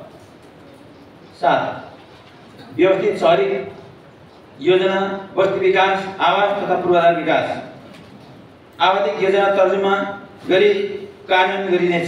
7. व्यवस्थित शहरी योजना, बस्ती विकास, आवास तथा पूर्वाधार विकास आवधिक योजना तर्जुमा गरी कार्यान्वयन गरिनेछ।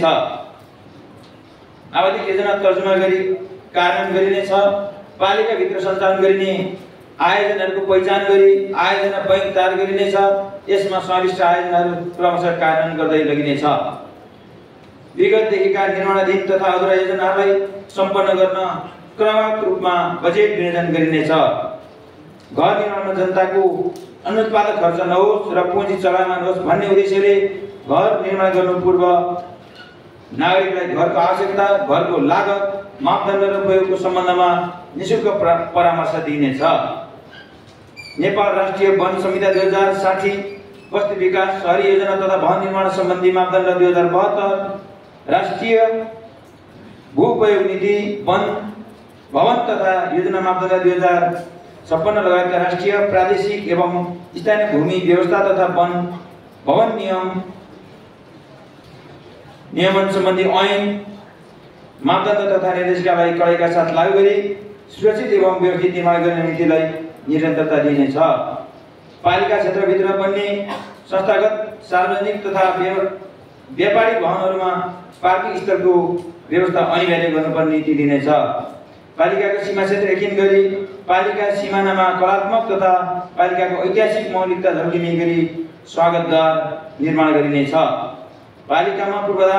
पालिकाभित्र सञ्चालन गरिने आयोजनाहरूको पहिचान गरी आयोजना बैंक तयार गरिनेछ। यसमा समाविष्ट आयोजनाहरू क्रमशः कार्यान्वयन गर्दै लगिनेछ। विगतदेखिका निर्माणाधीन तथा अधुरा योजनाहरूलाई सम्पन्न गर्न क्रमबद्ध रूपमा बजेट विनियोजन गरिनेछ। घर निर्माणमा जनताको अनुत्पादक खर्च नहोस् र पुँजी चलायमान होस् भन्ने उद्देश्यले घर निर्माण गर्नु पूर्व नागरिकलाई घरको आवश्यकता, घरको लागत, मापदण्ड र प्रयोगको सम्बन्धमा निःशुल्क परामर्श दिइनेछ। नेपाल राष्ट्रिय वन संहिता 2060, बस्ती विकास, शहरी योजना तथा भवन निर्माण सम्बन्धी मापदण्ड 2072, राष्ट्रिय भूउपयोग नीति, वन भवन तथा योजना मापदण्ड 2056 लगायतका राष्ट्रिय, प्रादेशिक एवं स्थानीय भूमि व्यवस्था तथा वन भवन नियमन सम्बन्धी ऐन, मापदण्ड तथा निर्देशिकालाई कडाइका साथ लागू गरी सुरक्षित एवं व्यवस्थित निर्माण गर्ने नीतिलाई निरन्तरता दिइनेछ। पालिका क्षेत्रभित्र बन्ने संस्थागत, सार्वजनिक तथा व्यापारिक वाहनहरूमा पार्किङ स्थलको व्यवस्था अनिवार्य गर्नुपर्ने नीति दिनेछ। पालिकाको सीमा क्षेत्र एकीन गरी पालिका सिमानामा कलात्मक तथा पालिकाको ऐतिहासिक मौलिकता झल्किने गरी स्वागतद्वार निर्माण गरिनेछ। पालिकामा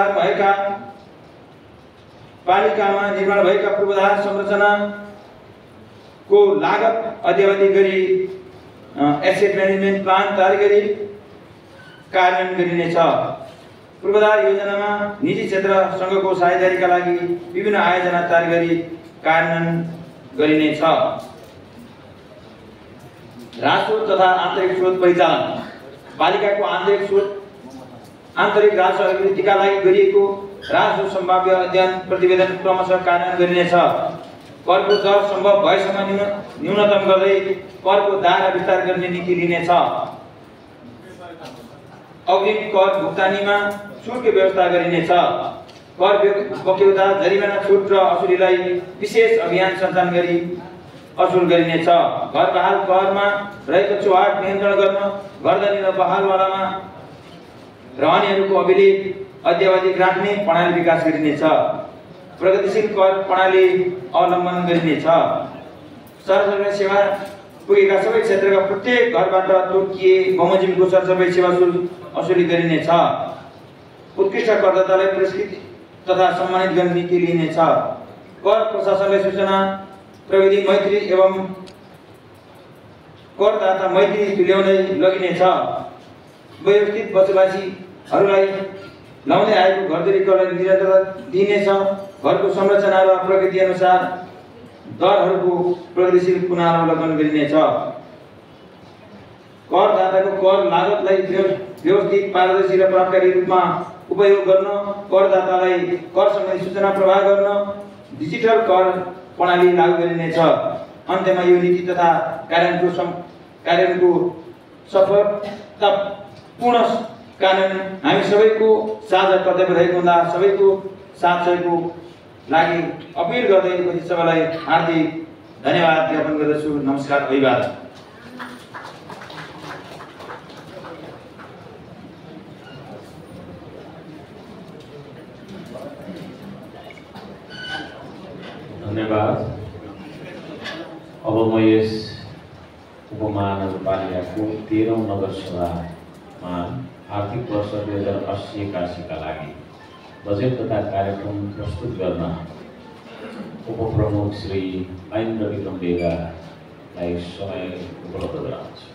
निर्माण भएका पूर्वाधार संरचनाको लागत अद्यावधि गरी एसेट म्यानेजमेन्ट प्लान तयार गरी कार्यान्वयन गरिनेछ। पूर्वाधार योजनामा निजी क्षेत्र संघको साझेदारीका लागि विभिन्न आयोजना तयार गरी कार्यान्वयन गरिनेछ। राजस्व तथा आन्तरिक स्रोत परिचालन पालिकाको आन्तरिक राजस्व अभिवृद्धिका लागि गरिएको राजस्व सम्भाव्य अध्ययन प्रतिवेदन क्रमशः कार्यान्वयन गरिनेछ। करको दर सम्भव भएसम्म न्यूनतम गर्दै करको दायरा विस्तार गर्ने नीति लिनेछ। अग्रिम कर भुक्तानीमा छुटको व्यवस्था गरिनेछ। कर बक्यौता, जरिवाना, छुट र असुलीलाई विशेष अभियान सञ्चालन गरी असुल गरिनेछ। घर बहाल करमा रहेको चौहाट नियन्त्रण गर्न, घरधनी र बहालवालामा रहनेहरूको अभिलेख अद्यावधिक राख्ने प्रणाली विकास गरिनेछ। प्रगतिशील कर प्रणाली अवलम्बन गरिनेछ। सरसफाइ सेवा पुगेका सबै क्षेत्रका प्रत्येक घरबाट तोकिए बमोजिमको सरसफाइ सेवा असुली गरिनेछ। उत्कृष्ट करदातालाई पुरस्कृत तथा सम्मानित गर्ने नीति लिइनेछ। कर प्रशासनलाई सूचना प्रविधि मैत्री एवं करदाता मैत्री तुल्याउँदै लगिनेछ। व्यवस्थित बसोबासीहरूलाई लाउँदै आएको घरधुरी करलाई निरन्तरता दिइनेछ। घरको संरचना र प्रकृति अनुसार दरहरूको प्रगतिशील पुनरावलोकन गरिनेछ। करदाताको कर लागतलाई व्यवस्थित, पारदर्शी र प्रभावकारी रूपमा उपयोग गर्न, करदातालाई कर सम्बन्धी सूचना प्रवाह गर्न डिजिटल कर प्रणाली लागू गरिनेछ। अन्त्यमा यो नीति तथा कार्यान्वयनको सफलतापूर्ण कार्यान्वयन हामी सबैको साझा कर्तव्य रहेको हुँदा सबैको साथ सहयोगको लागि अपिल गर्दै उपस्थित सबैलाई हार्दिक धन्यवाद ज्ञापन गर्दछु। नमस्कार, अभिवादन। धन्यवाद। अब म यस उपमहानगरपालिकाको 13औं नगरसभामा आर्थिक वर्ष 2080-81 का लागि बजेट तथा कार्यक्रम प्रस्तुत गर्न उपप्रमुख श्री महेन्द्र विक्रम डेगालाई समय उपलब्ध गराउँछु।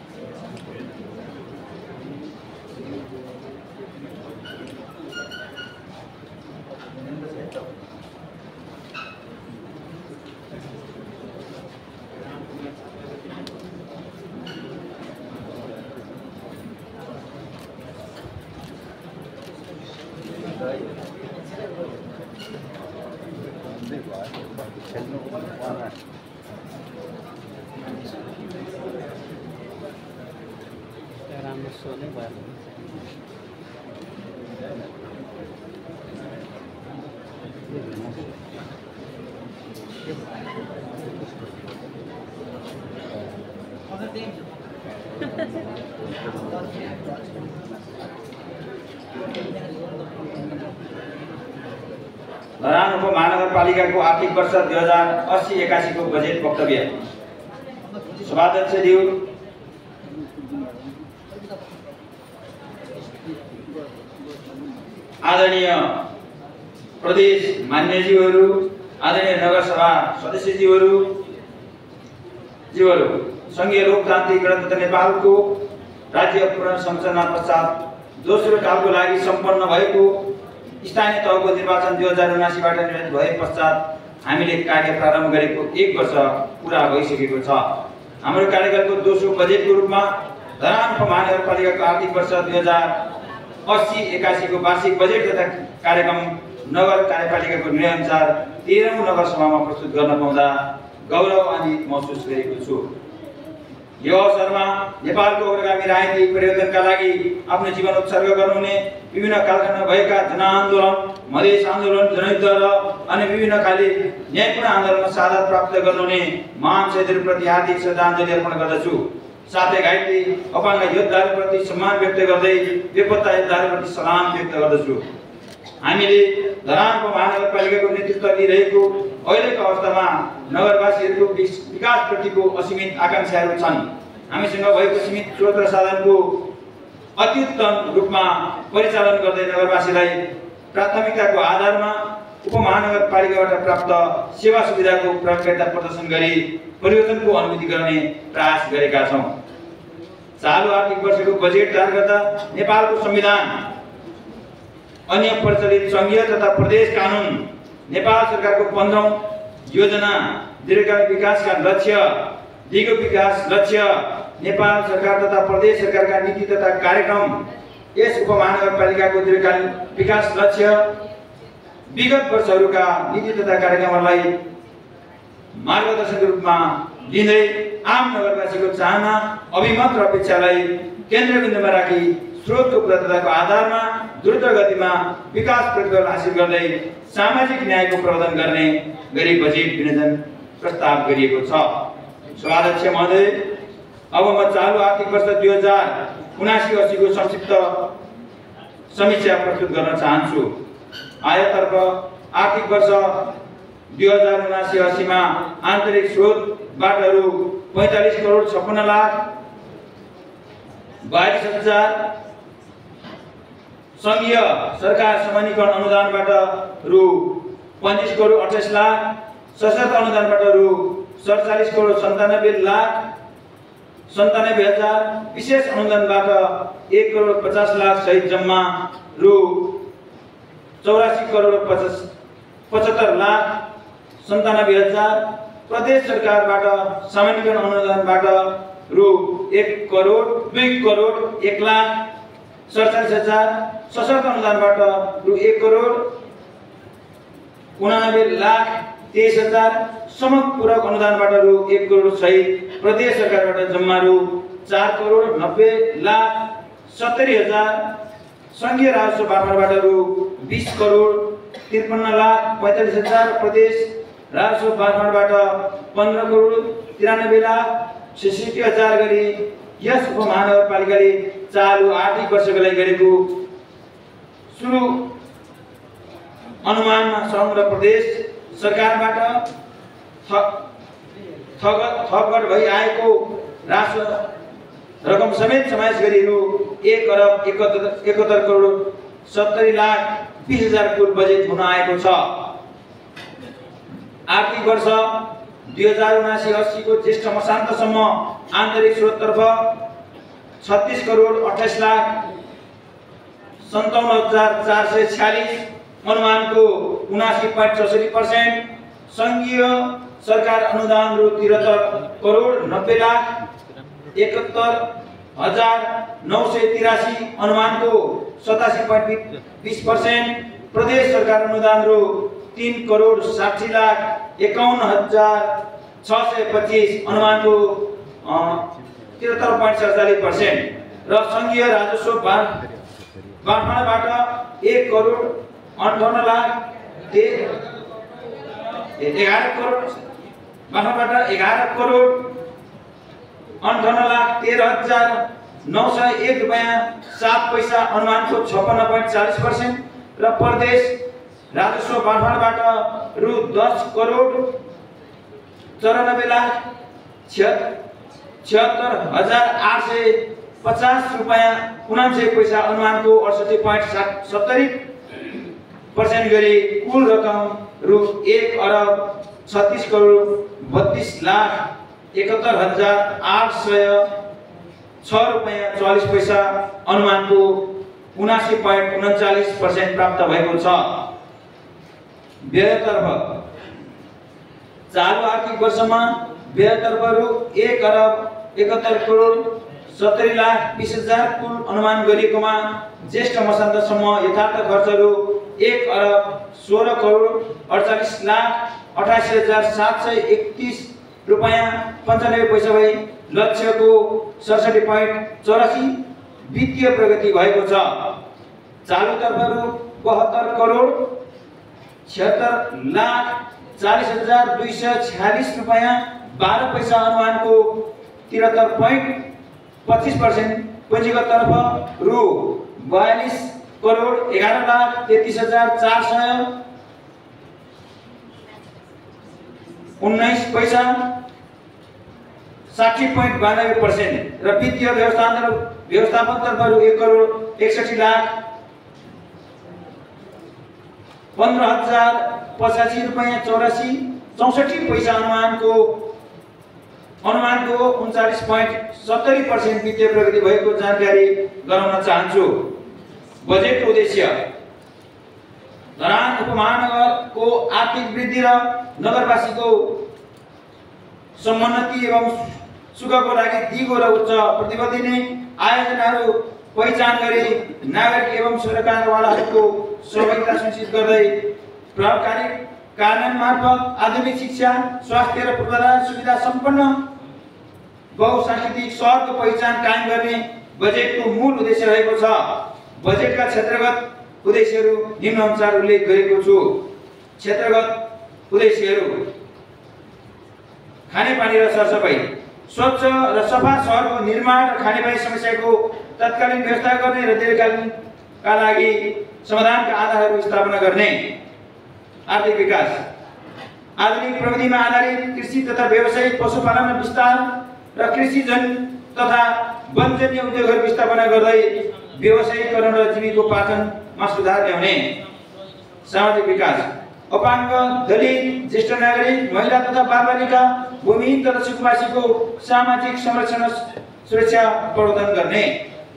धरान उपमहानगरपालिकाको आर्थिक वर्ष 2080-81 को बजेट वक्तव्य। सभाध्यक्षज्यू, आदरणीय प्रदेश मान्यज्यूहरू, आदरणीय नगरसभा सदस्यज्यूहरू, संघीय लोकतान्त्रिक गणतन्त्र नेपालको राज्य पुनर्संरचना पश्चात दोस्रो कालको लागि सम्पन्न भएको स्थानीय तहको निर्वाचन 2079बाट निर्वाचित भए पश्चात हामीले कार्य प्रारम्भ गरेको 1 वर्ष पूरा भइसकेको छ। हाम्रो कार्यकालको दोस्रो बजेटको रूपमा धरान उपमहानगरपालिकाको आर्थिक वर्ष 2080-81 को वार्षिक बजेट तथा कार्यक्रम नगर कार्यपालिकाको निर्णयअनुसार 13औं नगरसभामा प्रस्तुत गर्न पाउँदा गौरवान्वित महसुस गरेको छु। यो अवसरमा नेपालको अग्रगामी राजनीतिक परिवर्तनका लागि आफ्नो जीवन उत्सर्ग गर्नुहुने विभिन्न कालखण्डमा भएका जनआन्दोलन, मधेस आन्दोलन, जनयुद्ध र अन्य विभिन्न खाले न्यायपूर्ण आन्दोलनमा शहादत प्राप्त गर्नुहुने महान शहीदहरूप्रति हार्दिक श्रद्धाञ्जली अर्पण गर्दछु। साथै घाइते अपाङ्ग योद्धाहरूप्रति सम्मान व्यक्त गर्दै बेपत्ता योद्धाहरूप्रति सलाम व्यक्त गर्दछु। हामीले धरान उपमहानगरपालिकाको नेतृत्व लिइरहेको अहिलेको अवस्थामा नगरवासीहरूको विकासप्रतिको असीमित आकांक्षाहरू छन्। हामीसँग भएको सीमित स्रोत र साधनको अत्युत्तम रूपमा परिचालन गर्दै नगरवासीलाई प्राथमिकताको आधारमा उपमहानगरपालिकाबाट प्राप्त सेवा सुविधाको प्रभावकारिता प्रदर्शन गरी परिवर्तनको अनुभूति गर्ने प्रयास गरेका छौँ। चालु आर्थिक वर्षको बजेट तयार गर्दा नेपालको संविधान, अन्य प्रचलित संघीय तथा प्रदेश कानुन, नेपाल सरकारको 15औं योजना दीर्घकालीन विकासका लक्ष्य, दिगो विकास लक्ष्य, नेपाल सरकार तथा प्रदेश सरकारका नीति तथा कार्यक्रम, यस उपमहानगरपालिकाको दीर्घकालीन विकास लक्ष्य, विगत वर्षहरूका नीति तथा कार्यक्रमहरूलाई मार्गदर्शनको रूपमा लिँदै आम नगरवासीको चाहना, अभिमत र अपेक्षालाई केन्द्रबिन्दुमा राखी स्रोतको उपलब्धताको आधारमा द्रुत गतिमा विकास प्रतिफल हासिल गर्दै सामाजिक न्यायको प्रवर्धन गर्ने गरी बजेट विनियोजन प्रस्ताव गरिएको छ। सभाध्यक्ष महोदय, अब म चालु आर्थिक वर्ष 2079-80 को संक्षिप्त समीक्षा प्रस्तुत गर्न चाहन्छु। आयतर्फ आर्थिक वर्ष 2079-80 मा आन्तरिक स्रोतबाट रु 45,56,42,000, संघीय सरकार समन्विकरण अनुदानबाट रु 25,28,00,000, सशर्त अनुदानबाट रु 47,97,97,000, विशेष अनुदानबाट 1,50,00,000 सहित जम्मा रु 84,75,97,000, प्रदेश सरकारबाट समन्विकरण अनुदानबाट रु 1,02,01,47,000, सशर्त अनुदानबाट रु 1,89,23,000, समपूरक अनुदानबाट रु 1 करोड सहित प्रदेश सरकारबाट जम्मा रु 4,90,70,000, संघीय राजस्व वाफरबाट रु 20,00,00,000 53,45,000 प्रदेश राजस्व बाँडफाँडबाट 15,93,66,000 गरी यस उपमहानगरपालिकाले चालु आर्थिक वर्षको लागि गरेको सुरु अनुमानमा समग्र प्रदेश सरकारबाट थपघट भई आएको राजस्व रकम समेत समावेश गरी रु 1,71,70,20,000 कुल बजेट हुन आएको छ। आर्थिक वर्ष 2079-80 को ज्येष्ठ मसान्तसम्म आन्तरिक स्रोततर्फ 36,28,57,446 अनुमानको 79.64%, संघीय सरकार अनुदान रु 73,90,71,983 अनुमानको 87.20%, प्रदेश सरकार अनुदान रु 3,60,51,625 अनुमानको 73.47% र संघीय राजस्व बाँडफाँडबाट 11,58,13,901 रुपैयाँ 7 पैसा अनुमानको 56.40% र प्रदेश राजस्व बाँडफाँडबाट रु 10,74,76,850 रुपैयाँ 99 पैसा अनुमानको 68.70% गरी कुल रकम रु 1,30,32,71,806 रुपैयाँ 44 पैसा अनुमानको 79.39% प्राप्त भएको छ। व्ययतर्फ चालु आर्थिक वर्षमा व्ययतर्फ रु 1,71,70,20,000 कुल अनुमान गरिएकोमा ज्येष्ठ मसान्तसम्म यथार्थ खर्च रु 1,16,48,88,731 रुपैयाँ 95 पैसा भई लक्ष्यको 67.84 वित्तीय प्रगति भएको छ। चालुतर्फ रु 72,76,40,246 रुपैयाँ 12 पैसा अनुमानको 73.25%, पुँजीगततर्फ रु 42,11,33,419 पैसा 60.92% र वित्तीय व्यवस्थापनतर्फ रु 1,61,15,085 रुपैयाँ 64 पैसा अनुमानको 39.70% वित्तीय प्रगति भएको जानकारी गराउन चाहन्छु। बजेटको उद्देश्य धरान उपमहानगरको आर्थिक वृद्धि र नगरवासीको समुन्नति एवं सुखको लागि दिगो र उच्च प्रतिबद्धि दिने आयोजनाहरू पहिचान गरी नागरिक एवं सरकारवालाहरूको सहभागिता सुनिश्चित गर्दै प्रभावकारी कार्यान्वयन मार्फत आधुनिक शिक्षा, स्वास्थ्य र पूर्वाधार सुविधा सम्पन्न बहुसांस्कृतिक सहरको पहिचान कायम गर्ने बजेटको मूल उद्देश्य रहेको छ। बजेटका क्षेत्रगत उद्देश्यहरू निम्नानुसार उल्लेख गरेको छु। क्षेत्रगत उद्देश्यहरू: खानेपानी र सरसफाई, स्वच्छ र सफा सहरको निर्माण र खानेपानी समस्याको तत्कालीन व्यवस्था गर्ने र दीर्घकालका लागि समाधानका आधारहरू स्थापना गर्ने। आर्थिक विकास, आधुनिक प्रविधिमा आधारित कृषि तथा व्यवसायिक पशुपालन विस्तार र कृषिजन तथा वनजन्य उद्योगहरू स्थापना गर्दै व्यवसायीकरण र जीविकोपार्जनमा सुधार ल्याउने। सामाजिक विकास, अपाङ्ग, दलित, ज्येष्ठ नागरिक, महिला तथा बालबालिका, भूमिहीन तथा सुकुम्बासीको सामाजिक संरक्षण सुरक्षा प्रदान गर्ने।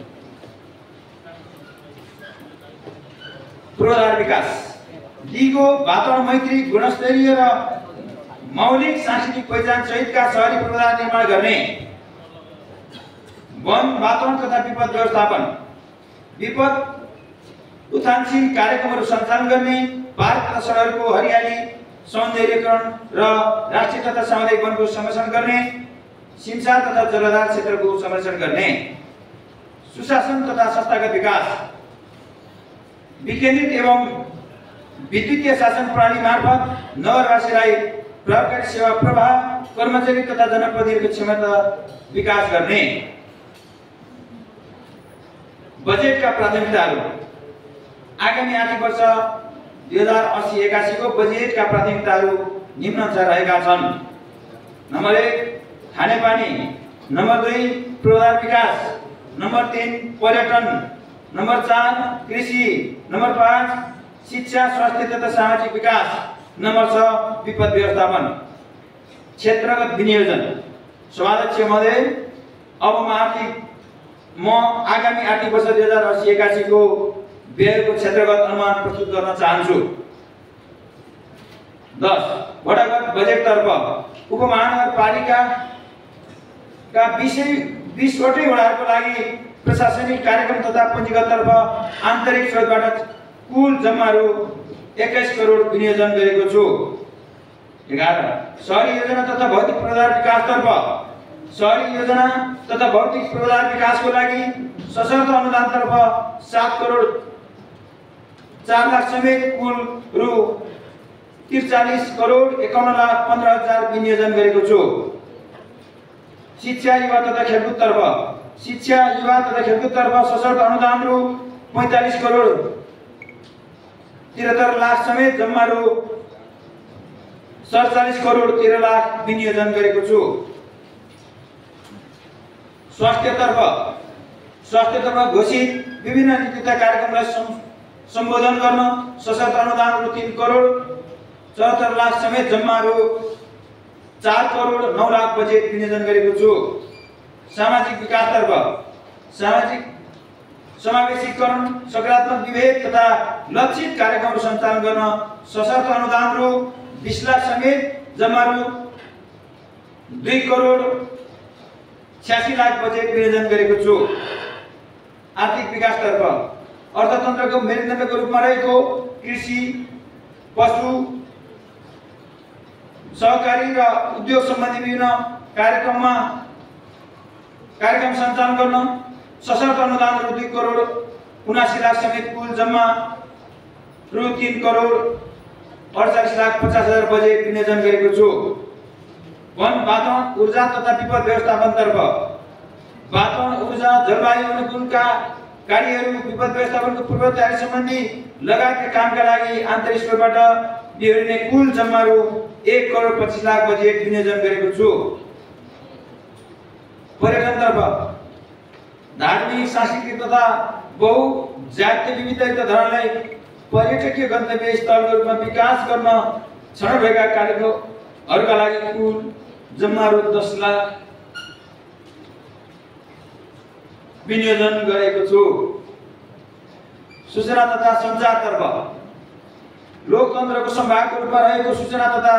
पूर्वाधार विकास, दिगो वातावरण मैत्री, गुणस्तरीय र मौलिक सांस्कृतिक पहिचान सहितका शहरी पूर्वाधार निर्माण गर्ने। वन वातावरण तथा विपद व्यवस्थापन, विपद उत्थानशील कार्यक्रमहरू सञ्चालन गर्ने, पार्क तथा सडकहरूको हरियाली सौन्दर्यीकरण र राष्ट्रिय तथा सामुदायिक वनको संरक्षण गर्ने, सिमसार तथा जलाधार क्षेत्रको संरक्षण गर्ने। सुशासन तथा संस्थागत विकास, विकेन्द्रित एवं विद्युतीय शासन प्रणाली मार्फत नगरवासीलाई प्रभावकारी सेवा प्रवाह, कर्मचारी तथा जनप्रतिनिधिको क्षमता विकास गर्ने। बजेटका प्राथमिकताहरू। आगामी आर्थिक वर्ष 2080-81 को बजेटका प्राथमिकताहरू निम्नानुसार रहेका छन्। नम्बर 1 खानेपानी, नम्बर 2 पूर्वाधार विकास, नम्बर 3 पर्यटन, नम्बर 4 कृषि, नम्बर 5 शिक्षा, स्वास्थ्य तथा सामाजिक विकास, नम्बर 6 विपद व्यवस्थापन। क्षेत्रगत विनियोजन। सभाध्यक्ष महोदय, अब म आगामी आर्थिक वर्ष 2080-81 को व्ययको क्षेत्रगत अनुमान प्रस्तुत गर्न चाहन्छु। 10 वडागत बजेटतर्फ उपमहानगरपालिकाका 20 वटै वडाहरूको लागि प्रशासनिक कार्यक्रम तथा पुँजीगततर्फ आन्तरिक स्रोतबाट कुल जम्मा रु 21 करोड विनियोजन गरेको छु। 11 शहरी योजना तथा भौतिक पूर्वाधार विकासतर्फ शहरी योजना तथा भौतिक पूर्वाधार विकासको लागि सशर्त अनुदानतर्फ 7 करोड 4 लाख समेत कुल रु 43 करोड 51 लाख 15 हजार विनियोजन गरेको छु। शिक्षा युवा तथा खेलकुदतर्फ सशर्त अनुदान रु 45 करोड 73 लाख समेत जम्मा रु 47 करोड 13 लाख विनियोजन गरेको छु। स्वास्थ्यतर्फ घोषित विभिन्न नीति तथा कार्यक्रमलाई सम्बोधन गर्न सशर्त अनुदान रु 3 करोड 74 लाख समेत जम्मा रु 4 करोड 9 लाख बजेट विनियोजन गरेको छु। सामाजिक विकासतर्फ सामाजिक समावेशीकरण, सकारात्मक विभेद तथा लक्षित कार्यक्रमहरू सञ्चालन गर्न सशर्त अनुदान रु 20 लाख समेत जम्मा रु 2 करोड 86 लाख बजेट विनियोजन गरेको छु। आर्थिक विकासतर्फ अर्थतन्त्रको मेरुदण्डको रूपमा रहेको कृषि, पशु, सहकारी र उद्योग सम्बन्धी विभिन्न कार्यक्रम सञ्चालन गर्न सशर्त अनुदान रु 2 करोड 79 लाख समेत कुल जम्मा रु 3 करोड 48 लाख 50 हजार बजेट विनियोजन गरेको छु। वन, वातावरण, ऊर्जा तथा विपद व्यवस्थापनतर्फ वातावरण, ऊर्जा, जलवायु अनुकूलका कार्यहरू, विपद व्यवस्थापनको पूर्व तयारी सम्बन्धी लगायतका कामका लागि आन्तरिक स्रोतबाट बिहोरिने कुल जम्मा रु 1 करोड 25 लाख बजेट विनियोजन गरेको छु। पर्यटनतर्फ धार्मिक, सांस्कृतिक तथा बहुजातीय विविधतायुक्त धरानलाई पर्यटकीय गन्तव्य स्थलको रूपमा विकास गर्न छनौट भएका कार्यक्रमहरूका लागि कुल जम्मा रु 10 लाख विनियोजन गरेको छु। सूचना तथा सञ्चारतर्फ लोकतन्त्रको सम्भागको रूपमा रहेको सूचना तथा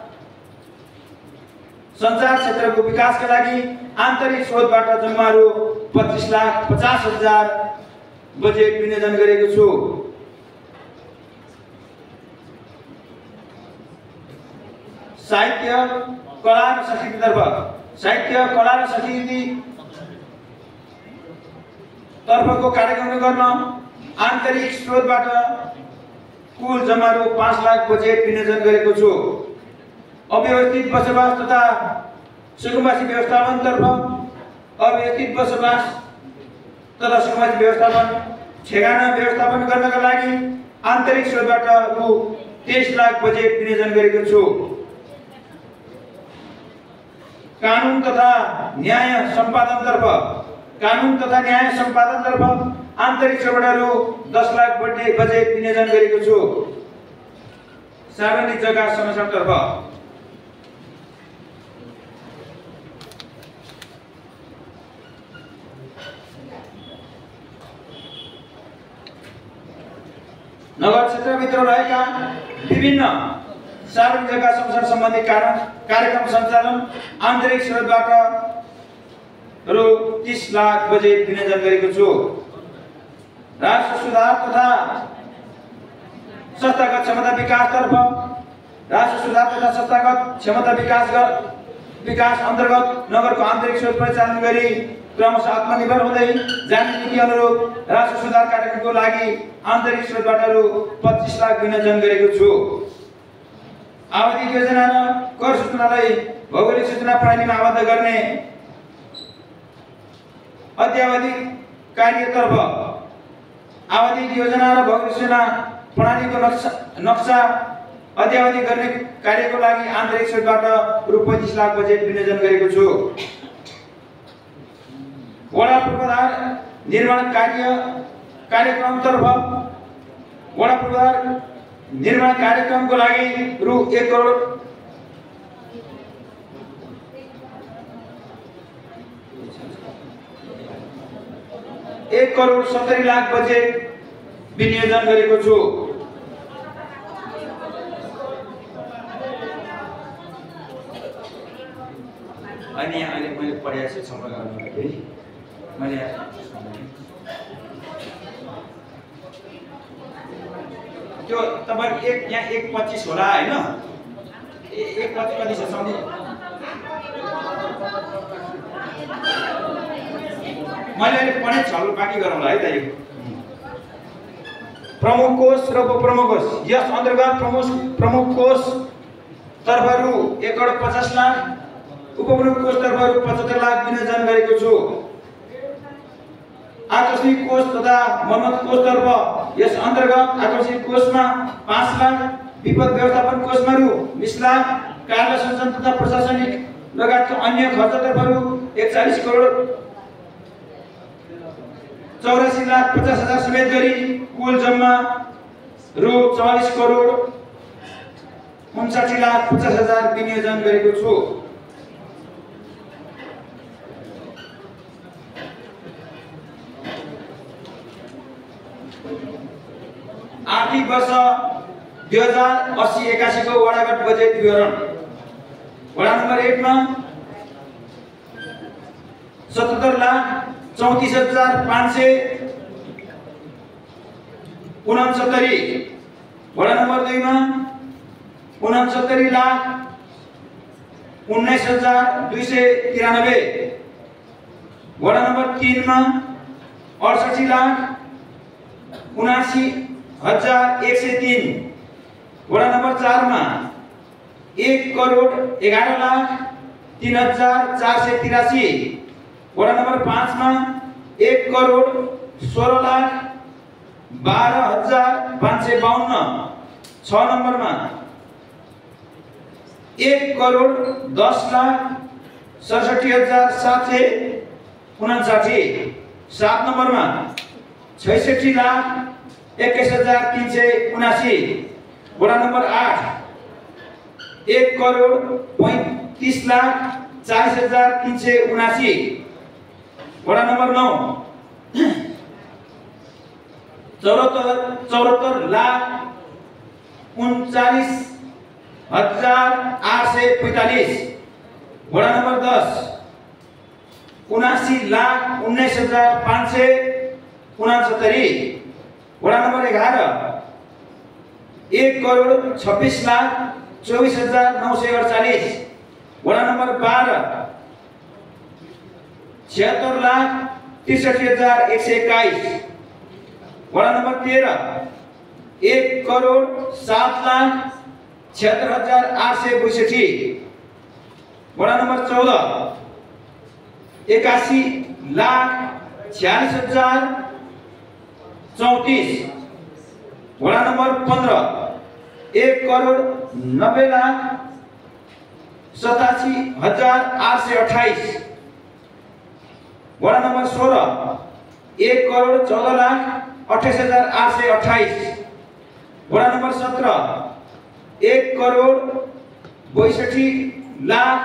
सञ्चार क्षेत्रको विकासका लागि आन्तरिक स्रोतबाट जम्मा रु 25 लाख 50 हजार बजेट विनियोजन गरेको छु। साहित्य, कला र संस्कृतितर्फ साहित्य, कला र संस्कृति तर्फको कार्यक्रम गर्न आन्तरिक स्रोतबाट कुल जम्मा रु 5 लाख बजेट विनियोजन गरेको छु। अव्यवस्थित बसोबास तथा सुकुम्बासी व्यवस्थापनतर्फ अव्यवस्थित बसोबास तथा सुकुम्बासी व्यवस्थापन ठेगाना व्यवस्थापन गर्नका लागि आन्तरिक स्रोतबाट रु 23 लाख बजेट विनियोजन गरेको छु। कानुन तथा न्याय सम्पादनतर्फ आन्तरिक स्रोतबाट रु 10 लाख बजेट विनियोजन गरेको छु। सार्वजनिक जग्गा संरक्षणतर्फ नगर क्षेत्रभित्र रहेका विभिन्न सार्वजनिक जग्गा संरक्षण सम्बन्धी कार्यक्रम सञ्चालन आन्तरिक स्रोतबाट रु 30 लाख बजेट विनियोजन गरेको छु। राष्ट्र सुधार तथा संस्थागत क्षमता विकासतर्फ विकास अन्तर्गत नगरको आन्तरिक स्रोत परिचालन गरी क्रमशः आत्मनिर्भर हुँदै जाने नीति अनुरूप राष्ट्र सुधार कार्यक्रमको लागि आन्तरिक स्रोतबाट रु 25 लाख विनियोजन गरेको छु। आवधिक योजना र कर सूचनालाई भौगोलिक सूचना प्रणालीमा आबद्ध गर्ने अत्यावधिक कार्यतर्फ आवधिक योजना र भौगोलिक सूचना प्रणालीको नक्सा अध्यावधि गर्ने कार्यको लागि आन्तरिक स्रोतबाट रु 35 लाख बजेट विनियोजन गरेको छु। वडा पूर्वाधार निर्माण कार्यक्रमतर्फ वडा पूर्वाधार निर्माण कार्यक्रमको लागि रु 1 करोड 70 लाख बजेट विनियोजन गरेको छु। अनि यहाँ अहिले मैले पढाएको छु छलफल गर्नको लागि मैले त्यो तपाईहरु यहाँ 1.25 होला हैन 1.25 कति छ सम्झि मैले अहिले पढे छलफल बाँकी गरौँला है त यो प्रमुख कोष र उपप्रमुख कोष यस अन्तर्गत प्रमुख कोष तर्फ रु 1 करोड 50 लाख उपप्रमुख कोष तर्फ रु 75 लाख विनियोजन गरेको छु। आकस्मिक कोष तथा मर्मत कोष तर्फ यस अन्तर्गत आकस्मिक कोषमा 5 लाख विपद व्यवस्थापन कोषमा रु 20 लाख कार्य सञ्चालन तथा प्रशासनिक लगायतका अन्य खर्चतर्फ रु 41 करोड 84 लाख 50 हजार समेत गरी कुल जम्मा रु 44 करोड 59 लाख 50 हजार विनियोजन गरेको छु। आर्थिक वर्ष 2080-81 को वडागत बजेट विवरण वडा नम्बर 1 मा 77 लाख 34,569 वडा नम्बर 2 मा 69 लाख 19,293 वडा नम्बर 3 मा 68 लाख 79,103 वडा नम्बर 4 मा 1 करोड 11 लाख 3,483 वडा नम्बर 5 मा 1 करोड 16 लाख 12,552 6 नम्बर मा 1 करोड 10 लाख 67,759 7 नम्बर मा 66 लाख 21,379 वडा नम्बर 8 1 करोड 35 लाख 40,379 वडा नम्बर 9 74 लाख 39,845 वडा नम्बर 10 79 लाख 19,569 वडा नम्बर 11 1 करोड 26 लाख 24,948 वडा नम्बर 12 76 लाख 63,121 वडा नम्बर 13 1 करोड 7 लाख 76,862 वडा नम्बर 14 81 लाख 46,034 वडा नम्बर 15 1 करोड 90 लाख 87,828 वडा नम्बर 16 1 करोड 14 लाख 28,828 वडा नम्बर 17 1 करोड 62 लाख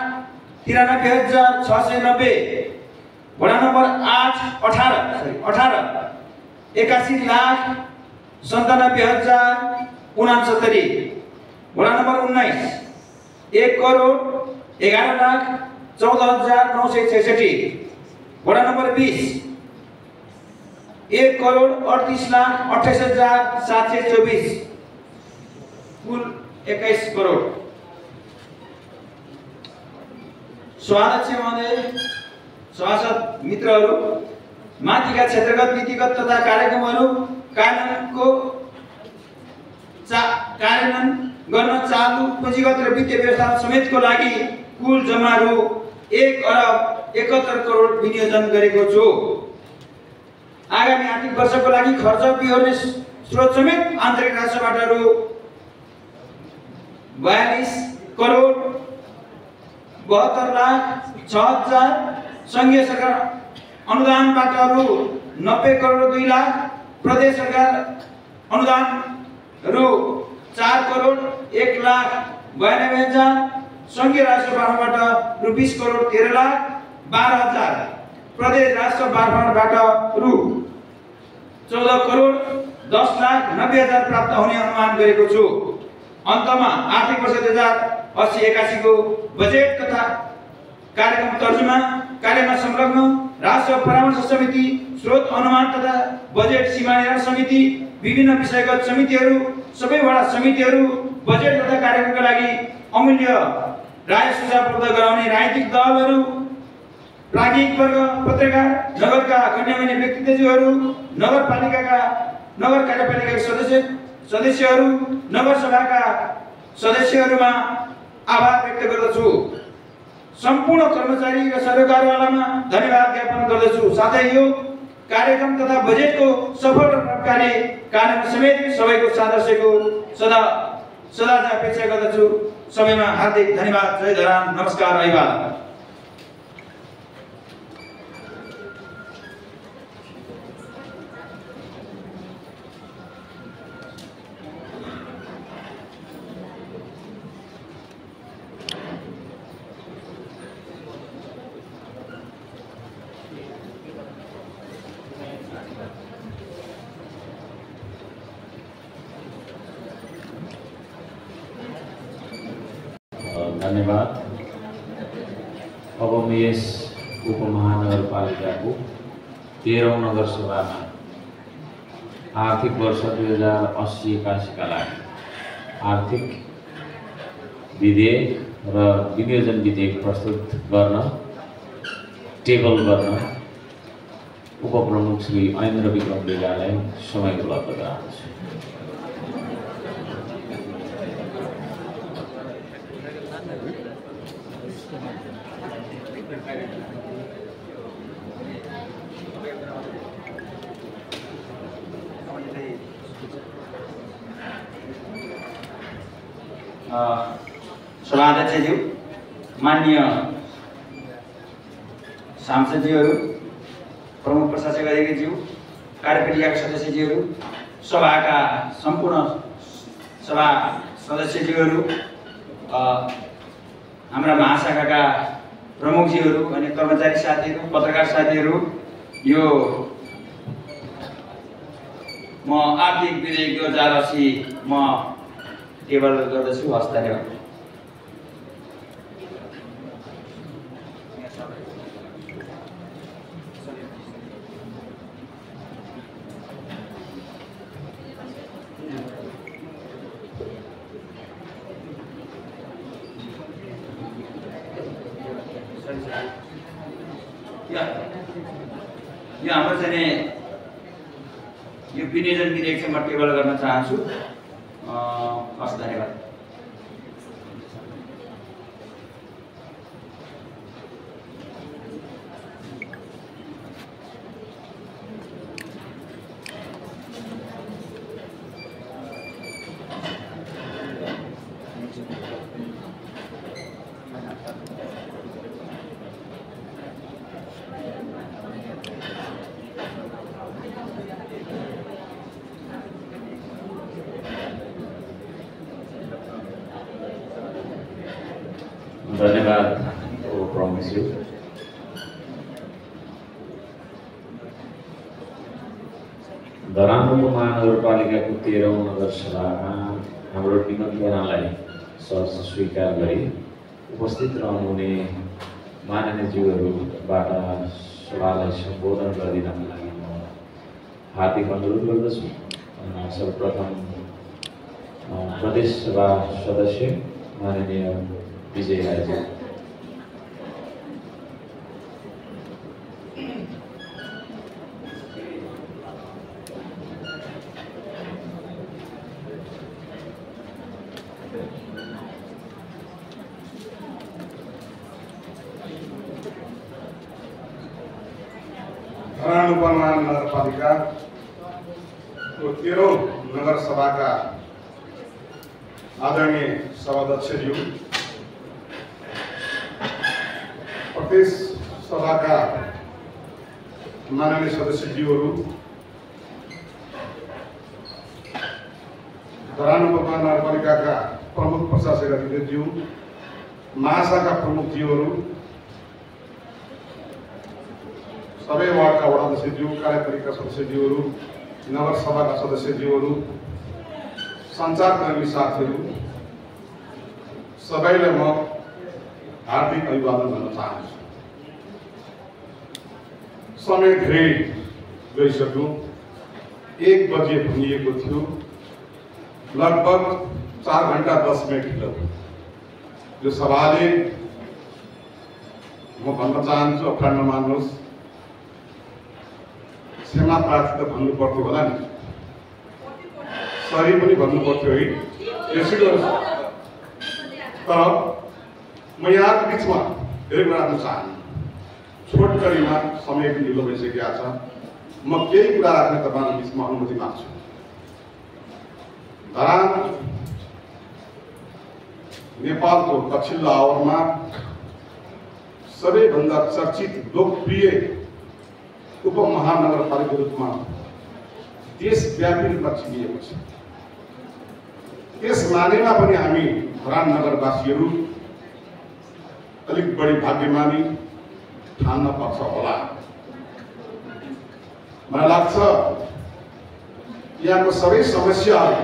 93,690 वडा नम्बर 18 81 लाख 97,069 वडा नम्बर 19 1 करोड 11 लाख 14,966 वडा नम्बर 20 1 करोड 38 लाख 28,724 कुल 21 करोड स्वाध्यक्ष महोदय, सभासद मित्रहरू, माथिका क्षेत्रगत नीतिगत तथा कार्यक्रमहरू कार्यान्वयन गर्न चालु पुँजीगत र वित्तीय व्यवस्थापन समेतको लागि कुल जम्मा रु 1 अरब 71 करोड विनियोजन गरेको छु। आगामी आर्थिक वर्षको लागि खर्च बिहोर्ने स्रोत समेत आन्तरिक राजस्वबाट रु 42 करोड 72 लाख 6,000, संघीय सरकार अनुदानबाट रु 90 करोड 2 लाख, प्रदेश सरकार अनुदान रु 4 करोड 1 लाख 92,000, संघीय राजस्व बाह्रबाट रु 20 करोड 13 लाख 12,000, प्रदेश राजस्व बाह्रबाट रु 14 करोड 10 लाख 90,000 प्राप्त हुने अनुमान गरेको छु। अन्तमा आर्थिक वर्ष 2080-81 को बजेट तथा कार्यक्रम तर्जुमा कार्यमा संलग्न राजस्व परामर्श समिति, स्रोत अनुमान तथा बजेट सीमा निर्धारण समिति, विभिन्न विषयगत समितिहरू, सबै वडा समितिहरू, बजेट तथा कार्यक्रमका लागि अमूल्य राय सुझाव प्रदान गराउने राजनीतिक दलहरू, प्राज्ञिक वर्ग, पत्रकार, नगरका गण्यमान्य व्यक्तित्वहरू, नगर कार्यपालिकाका सदस्यहरू, नगरसभाका सदस्यहरूमा आभार व्यक्त गर्दछु। सम्पूर्ण कर्मचारी र सरकारवालामा धन्यवाद ज्ञापन गर्दछु। साथै यो कार्यक्रम तथा बजेटको सफल र प्रभावकारी कार्यान्वयन समेत सबैको सदस्यको सदा अपेक्षा गर्दछु। सबैमा हार्दिक धन्यवाद। जय धरान। नमस्कार। अभिवादन। धन्यवाद। अब म यस उपमहानगरपालिकाको 13औं नगरसभामा आर्थिक वर्ष 2080-81 का लागि आर्थिक विधेयक र विनियोजन विधेयक प्रस्तुत गर्न टेबल गर्न उपप्रमुख श्री ऐन्द्र विक्रम बेगालाई समय उपलब्ध गराउँछु। सभाध्यक्षज्यू, माननीय सांसदज्यूहरू, प्रमुख प्रशासक अधिकारीज्यू, कार्यपालिकाका सदस्यज्यूहरू, सभाका सम्पूर्ण सभा सदस्यज्यूहरू, हाम्रा महाशाखाका प्रमुखज्यूहरू अनि कर्मचारी साथीहरू, पत्रकार साथीहरू, यो म आर्थिक विधेयक 2080 म टेबल गर्दछु। हस्त धन्यवाद। यो हाम्रो चाहिँ यो विनियोजन विधेयक चाहिँ म टेबल गर्न चाहन्छु। हस्, धन्यवाद। धन्यवाद उपप्रमुखज्यू। धरान उपमहानगरपालिकाको 13औं नगरसभामा हाम्रो निमन्त्रणालाई सहर्ष स्वीकार गरी उपस्थित रहनुहुने माननीयज्यूहरूबाट सभालाई सम्बोधन गरिदिनको लागि म हार्दिक अनुरोध गर्दछु। सर्वप्रथम प्रदेश सभा सदस्य माननीय विजय रायज्यू। धरान उपमहानगरपालिका को 13औं नगर सभा का आदरणीय सभाध्यक्षज्यू, प्रदेश सभा का माननीय सदस्यज्यूहरू, धरान उपमहानगरपालिका का प्रमुख प्रशासक अधिकारीज्यू, महाशाखा प्रमुखज्यूहरू, सबै वार्डका वडा अध्यक्षज्यू, कार्यपालिका सदस्यज्यूहरू, नगर सभाका सदस्यज्यूहरू, सञ्चारकर्मी साथीहरू, सबैलाई म हार्दिक अभिवादन गर्न चाहन्छु। समय धेरै गइसक्यो, 1 बजे भनिएको थियो, लगभग 4 घण्टा 10 मिनट ढिलो। यो सभाले म भन्न चाहन्छु, अप्ठ्यारो नमान्नुहोस्, क्षमा प्रार्थी त भन्नु पर्थ्यो होला नि, सरी पनि भन्नु पर्थ्यो है, यसै गर्नुहोस्। तर म यहाँको बिचमा धेरै कुरा राख्न चाहन्छु। छोटकरीमा समय पनि ढिलो भइसकेको छ, म केही कुरा राख्ने तपाईँहरूको बिचमा अनुमति माग्छु। धरान नेपालको पछिल्लो आवरमा सबैभन्दा चर्चित लोकप्रिय उपमहानगरपालिका रूपमा देशव्यापी रूपमा चिनिएको छ। त्यस मानेमा पनि हामी धरान नगरवासीहरू अलिक बढी भाग्यमानी ठान्न पर्छ होला। मलाई लाग्छ यहाँको सबै समस्याहरू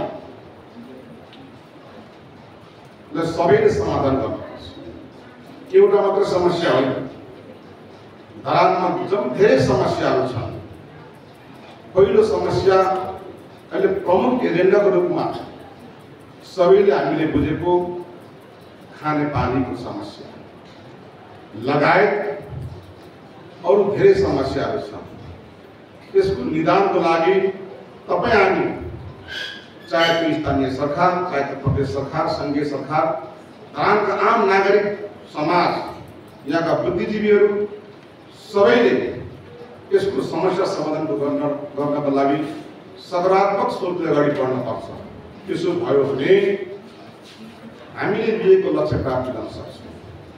सबैले समाधान गर्नुपर्छ। एउटा मात्र समस्या होइन, धरानमा जुन धेरै समस्याहरू छन्। पहिलो समस्या अहिले प्रमुख एजेन्डाको रूपमा सबैले हामीले बुझेको खाने पानीको समस्या लगायत अरू धेरै समस्याहरू छन्। यसको निदानको लागि तपाईँ हामी, चाहे तो स्थानीय सरकार, चाहे तो प्रदेश सरकार, संघीय सरकार, धरानका आम नागरिक समाज, यहाँका बुद्धिजीवीहरू सबैले यसको समस्या समाधान गर्नका लागि सकारात्मक सोचले अगाडि बढ्नुपर्छ। त्यसो भयो भने हामीले लिएको लक्ष्य प्राप्त गर्न सक्छौँ।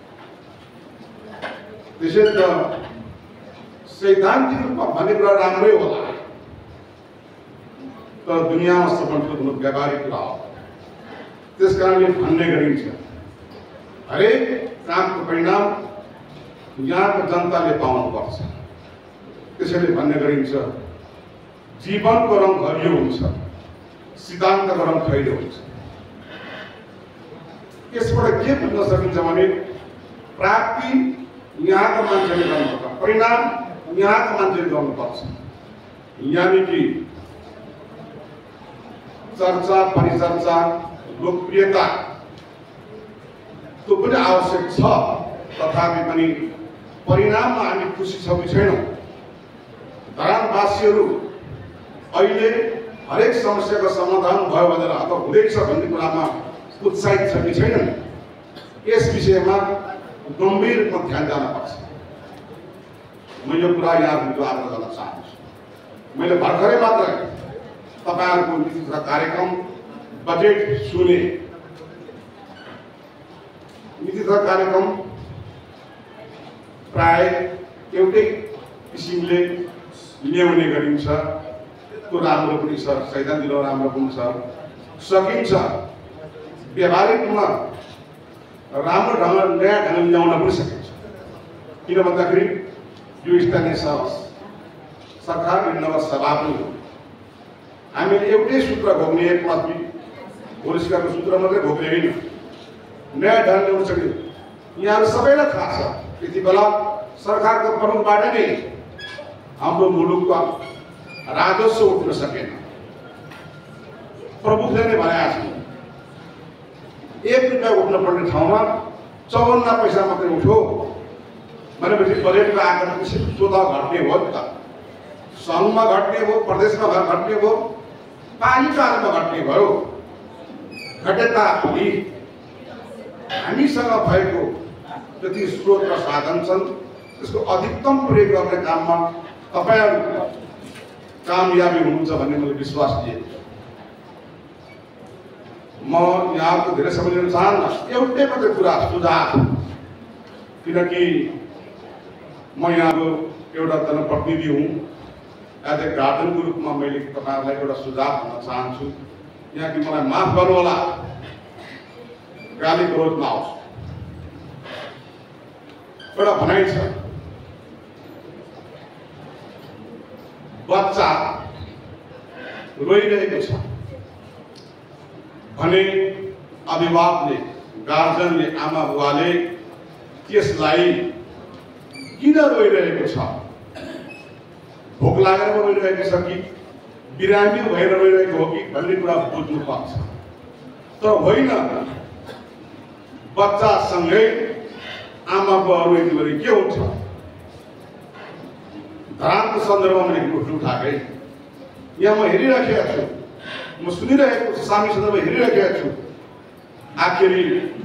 त्यसैले सैद्धान्तिक रूपमा भन्ने कुरा राम्रै होला, तर दुनियाँमा सबभन्दा ठुलो व्यावहारिक कुरा हो। त्यस कारणले भन्ने गरिन्छ, हरेक कामको परिणाम यहाँको जनताले पाउनुपर्छ। त्यसैले भन्ने गरिन्छ, जीवनको रङ हरियो हुन्छ, सिद्धान्तको रङ खैरो हुन्छ। यसबाट के बुझ्न सकिन्छ भने प्राप्ति यहाँको मान्छेले गर्नुपर्छ, परिणाम यहाँको मान्छेले गर्नुपर्छ। यानी कि चर्चा, परिचर्चा, लोकप्रियता त्यो पनि आवश्यक छ, तथापि पनि परिणाममा हामी खुसी छौँ कि छैनौँ। धरानवासीहरू अहिले हरेक समस्याको समाधान भयो भनेर अथवा हुँदैछ भन्ने कुरामा उत्साहित छ कि छैनन्, यस विषयमा गम्भीर रूपमा ध्यान जानुपर्छ। म यो कुरा यहाँहरूको आग्रह गर्न चाहन्छु। मैले भर्खरै मात्र तपाईँहरूको नीति तथा कार्यक्रम बजेट सुने। नीति तथा कार्यक्रम प्राय एउटै किसिमले ल्याउने गरिन्छ, त्यो राम्रो पनि छ, सैद्धान्तिक राम्रो पनि छ, सकिन्छ। व्यावहारिक रूपमा राम्रो ढङ्गले नयाँ ढङ्गले ल्याउन पनि सकिन्छ। किन भन्दाखेरि यो स्थानीय सरकार नगर सभा पनि हो। हामीले एउटै सूत्र घोक्ने, एक मात्रै घोरिस्काको सूत्र मात्रै घोक्ने होइन, नयाँ ढङ्ग ल्याउन सक्यो। यहाँहरू सबैलाई थाहा छ, यति बेला सरकारको प्रमुखबाट नै हाम्रो मुलुकको राजस्व उठ्न सकेन। प्रमुखले नै भनेका छन्, 1 रुपियाँ उठ्न पर्ने ठाउँमा 54 पैसा मात्रै उठ्यो भनेपछि बजेटको आकार स्वतः घट्ने भयो नि त। सङ्घमा घट्ने भयो, प्रदेशमा घट्ने भयो, पालिकामा घट्ने भयो। घटे तापनि हामीसँग भएको जति स्रोत र साधन छन् त्यसको अधिकतम प्रयोग गर्ने काममा तपाईहरु कामयाबी हुनुहुन्छ भन्ने मैले विश्वास दिए। म यहाँको धेरै समय लिन चाहन्न, एउटै मात्रै कुरा सुझाव, किनकि म यहाँको एउटा जनप्रतिनिधि हुँ। एज ए गार्डनको रूपमा मैले तपाईहरुलाई एउटा सुझाव भन्न चाहन्छु। यहाँ कि मलाई माफ गर्नुहोला, गाली गलौज नहोस्। एउटा भनाइ छ, बच्चा रोइरहेको छ भने अभिभावकले, गार्जियनले, आमा बुवाले त्यसलाई किन रोइरहेको छ, भोक लागेर रोइरहेको छ कि बिरामी भएर रोइरहेको हो कि भन्ने कुरा बुझ्नु पर्छ। तर होइन, बच्चासँगै आमा बुवा रोइदियो भने के हुन्छ? धरानको सन्दर्भमा मैले उठ्नु उठाएकै यहाँ म हेरिराखेको छु, म सुनिरहेको छु, सामी सन्दर्भ हेरिरहेको छु। आखिरी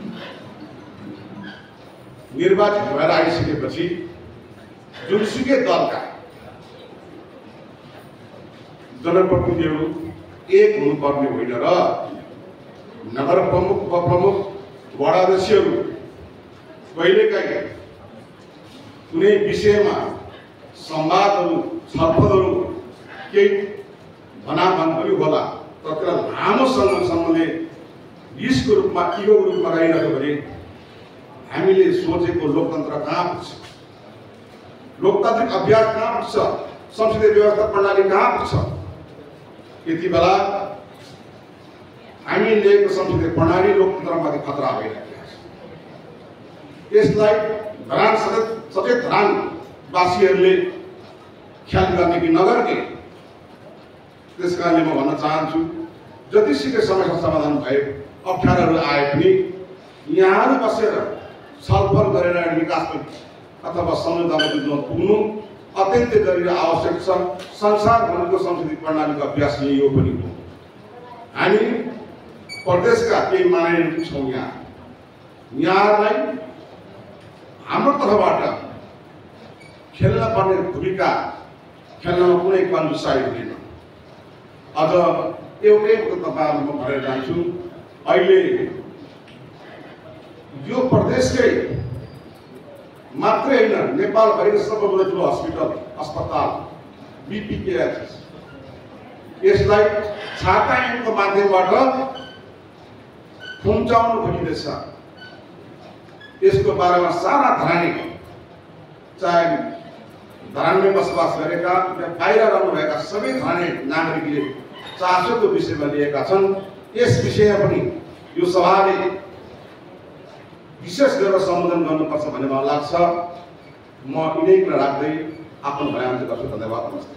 निर्वाचित भएर आइसकेपछि जुनसुकै दलका जनप्रतिनिधिहरू एक हुनुपर्ने होइन र नगर प्रमुख, उपप्रमुख, वडाध्यक्षहरू कहिलेकाहीँ कुनै विषयमा संवादहरू, छलफलहरू केही भनाभन पनि होला, तर त्यसलाई लामो समयसम्मले रिसको रूपमा, इगोको रूपमा गइरहेको भने हामीले सोचेको लोकतन्त्र कहाँ पुग्छ, लोकतान्त्रिक अभ्यास कहाँ पुग्छ, संसदीय व्यवस्था प्रणाली कहाँ पुग्छ? यति बेला हामी लिएको संसदीय प्रणाली लोकतन्त्रमाथि खतरा भइरहेको छ। यसलाई धरान सचेत धरानवासीहरूले ख्याल गर्ने कि नगर्ने, त्यस कारणले म भन्न चाहन्छु, जतिसुकै समस्या समाधान भए, अप्ठ्यारोहरू आए पनि यहाँहरू बसेर छलफल गरेर विकास अथवा सम्झौतामा पुग्नु अत्यन्तै जरुरी आवश्यक छ। संसारभरको संसदीय प्रणालीको अभ्यास यो पनि हो। हामी प्रदेशका केही मानिसहरू छौँ, यहाँहरूलाई हाम्रो तर्फबाट खेल्न पर्ने भूमिका खेल्नमा कुनै कन्जुसाइ हुँदैन। अझ एउटै तपाईँहरू म भनेर जान्छु, अहिले यो प्रदेशकै मात्रै होइन, नेपालभरिको सबैभन्दा ठुलो हस्पिटल, अस्पताल BPKH, यसलाई छाता ऐनको माध्यमबाट खुम्चाउनु खोजिँदैछ। यसको बारेमा सारा धरानी, चाहे धरानमै बसोबास गरेका या बाहिर रहनुभएका सबै धरानी नागरिकले चासोको विषयमा लिएका छन्। यस विषयमा पनि यो सभाले विशेष गरेर सम्बोधन गर्नुपर्छ भन्ने मलाई लाग्छ। म यिनै कुरा राख्दै आफ्नो बयान गर्छु। धन्यवाद, नमस्ते।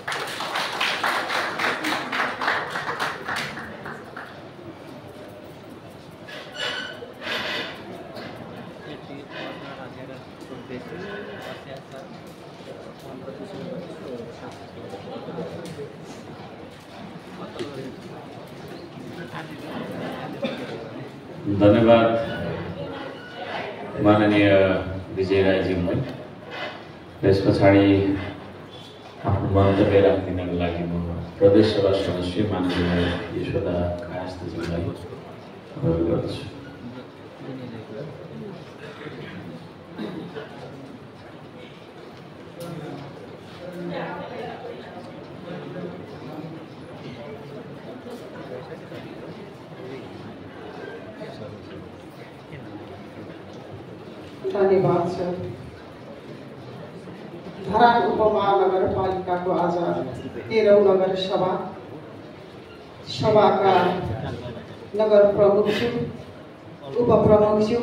धन्यवाद माननीय विजय रायज्यूलाई। त्यस पछाडि आफ्नो मन्तव्य राखिदिनको लागि म प्रदेश सभा सदस्य माननीय यशोदा कायस्थज्यूलाई अनुरोध गर्दछु। धन्यवाद सर। धरान उपमहानगरपालिकाको आज 13औं नगर सभाका नगर प्रमुखज्यू, उपप्रमुखज्यू,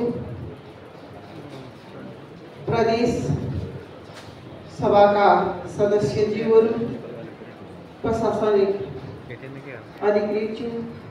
प्रदेश सभाका सदस्यज्यूहरू, प्रशासनिक अधिकृतज्यू,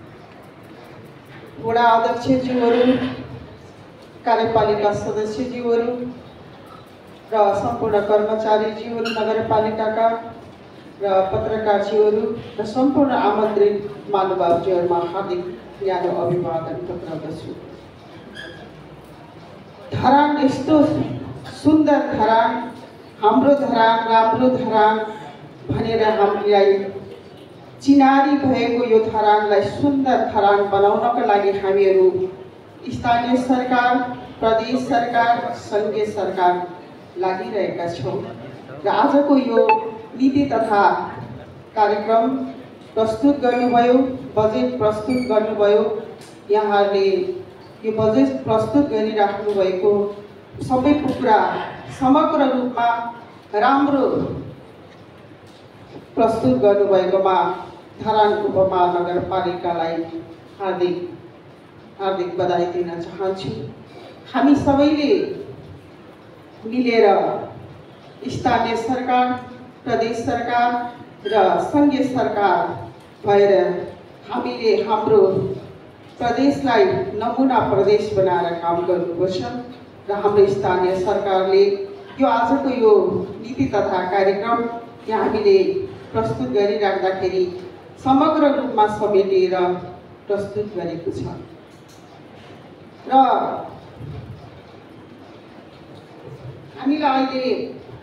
वडा अध्यक्षज्यूहरू, कार्यपालिका सदस्यज्यूहरू र सम्पूर्ण कर्मचारीज्यूहरू, नगरपालिकाका र पत्रकारज्यूहरू र सम्पूर्ण आमन्त्रित महानुभावज्यूहरूमा हार्दिक न्यानो अभिवादन टक्राउँदछु। धरान यस्तो सुन्दर धरान हाम्रो धरान राम्रो धरान भनेर हामीलाई चिनारी भएको यो धरानलाई सुन्दर धरान बनाउनका लागि हामीहरू स्थानीय सरकार, प्रदेश सरकार, सङ्घीय सरकार लागिरहेका छौँ र आजको यो नीति तथा कार्यक्रम प्रस्तुत गर्नुभयो, बजेट प्रस्तुत गर्नुभयो। यहाँहरूले यो बजेट प्रस्तुत गरिराख्नु भएको सबै कुरा समग्र रूपमा राम्रो प्रस्तुत गर्नुभएकोमा धरान उपमहानगरपालिकालाई हार्दिक बधाई दिन चाहन्छु। हामी सबैले मिलेर स्थानीय सरकार, प्रदेश सरकार र सङ्घीय सरकार भएर हामीले हाम्रो प्रदेशलाई नमुना प्रदेश बनाएर काम गर्नुपर्छ र हाम्रो स्थानीय सरकारले यो आजको यो नीति तथा कार्यक्रम यहाँ हामीले प्रस्तुत गरिराख्दाखेरि समग्र रूपमा समेटेर प्रस्तुत गरेको छ र हामीलाई अहिले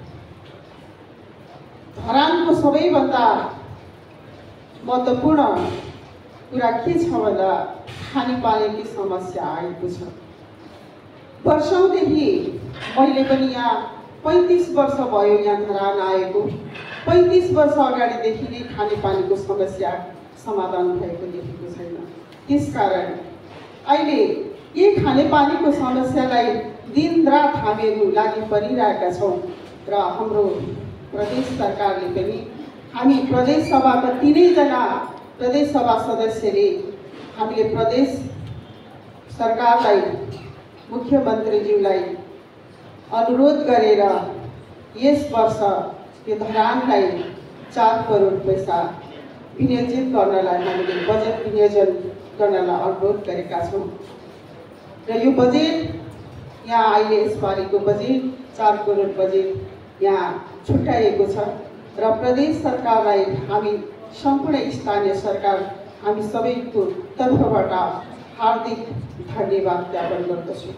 धरानको सबैभन्दा महत्त्वपूर्ण कुरा के छ भन्दा खानेपानीको समस्या आएको छ। वर्षौँदेखि मैले पनि यहाँ 35 वर्ष भयो यहाँ धरान आएको। 35 वर्ष अगाडिदेखि नै खानेपानीको समस्या समाधान भएको देखेको छैन। त्यसकारण अहिले यही खानेपानीको समस्यालाई दिनरात हामीहरू लागि परिरहेका छौँ र हाम्रो प्रदेश सरकारले पनि हामी प्रदेश सभाका 3 जना प्रदेश सभा सदस्यले हामीले प्रदेश सरकारलाई, मुख्यमन्त्रीज्यूलाई अनुरोध गरेर यस वर्ष यो धरानलाई 4 करोड पैसा विनियोजित गर्नलाई हामीले बजेट विनियोजन गर्नलाई अनुरोध गरेका छौँ र यो बजेट यहाँ अहिले यसपालिको बजेट 4 करोड बजेट यहाँ छुट्याइएको छ र प्रदेश सरकारलाई हामी सम्पूर्ण स्थानीय सरकार हामी सबैको तर्फबाट हार्दिक धन्यवाद ज्ञापन गर्दछु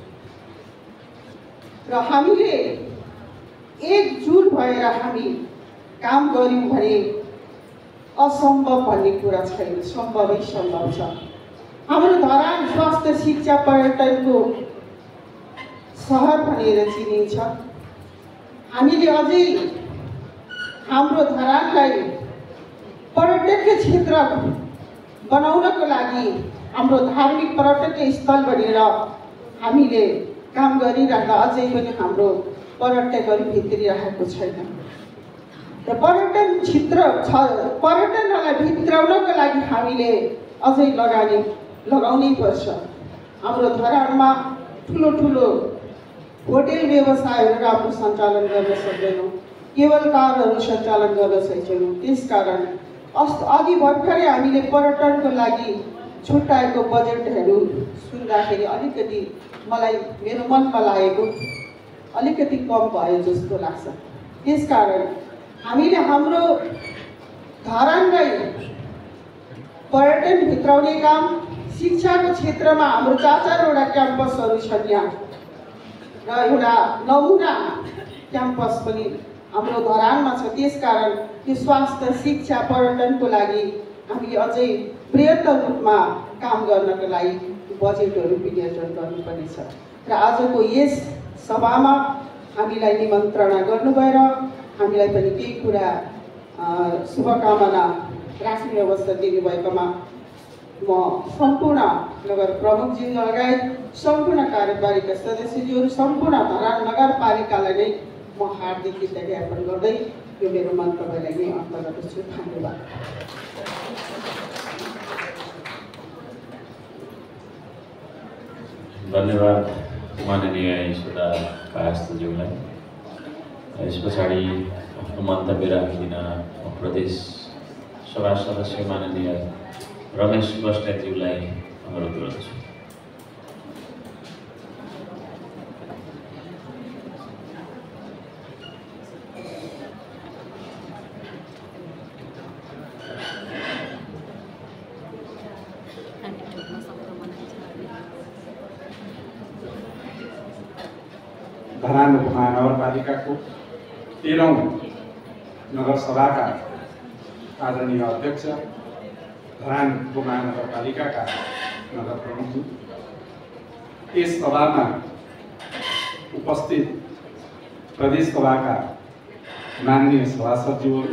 र हामीले एकजुट भएर हामी काम गर्यौँ भने असम्भव भन्ने कुरा छैन, सम्भवै सम्भव छ। हाम्रो धरान स्वास्थ्य, शिक्षा, पर्यटनको सहर भनेर चिनिन्छ। हामीले अझै हाम्रो धरानलाई पर्यटकीय क्षेत्र बनाउनको लागि हाम्रो धार्मिक पर्यटकीय स्थल भनेर हामीले काम गरिराख्दा अझै पनि हाम्रो पर्यटकहरू भित्रिरहेको छैन र पर्यटन क्षेत्र पर्यटनलाई भित्राउनको लागि हामीले अझै लगाउनै पर्छ। हाम्रो धरानमा ठुलो ठुलो होटेल व्यवसायहरू राम्रो सञ्चालन गर्न सक्दैनौँ, केवल कारहरू सञ्चालन गर्न सक्दैनौँ। त्यसकारण अघि भर्खरै हामीले पर्यटनको लागि छुट्याएको बजेटहरू सुन्दाखेरि अलिकति मलाई मेरो मनमा लागेको अलिकति कम भयो जस्तो लाग्छ। त्यसकारण हामीले हाम्रो धरानलाई पर्यटन भित्राउने काम, शिक्षाको क्षेत्रमा हाम्रो 4-4वटा क्याम्पसहरू छन् यहाँ र एउटा नमुना क्याम्पस पनि हाम्रो धरानमा छ। त्यसकारण यो स्वास्थ्य, शिक्षा, पर्यटनको लागि हामीले अझै बृहत्तर रूपमा काम गर्नको लागि बजेटहरू विनियोजन गर्नुपर्नेछ र आजको यस सभामा हामीलाई निमन्त्रणा गर्नुभएर हामीलाई पनि केही कुरा शुभकामना राख्ने अवसर दिनुभएकोमा म सम्पूर्ण नगर प्रमुखज्यू लगायत सम्पूर्ण कार्यपालिका सदस्यज्यूहरू, सम्पूर्ण धरान नगरपालिकालाई नै म हार्दिक कृतज्ञता ज्ञापन गर्दै यो मेरो मन्तव्यलाई नै अन्त गर्दछु। धन्यवाद। धन्यवाद माननीय ईश्वरा कायस्थज्यूलाई। यस पछाडि आफ्नो मन्तव्य राखिदिन प्रदेश सभा सदस्य माननीय रमेश बस्नेतज्यूलाई अनुरोध गर्दछु। धरान उपमहानगरपालिकाको 13औं नगरसभाका आदरणीय अध्यक्ष, धरान उपमहानगरपालिकाका नगर प्रमुखज्यू, यस सभामा उपस्थित प्रदेश सभाका माननीय सभासदज्यूहरू,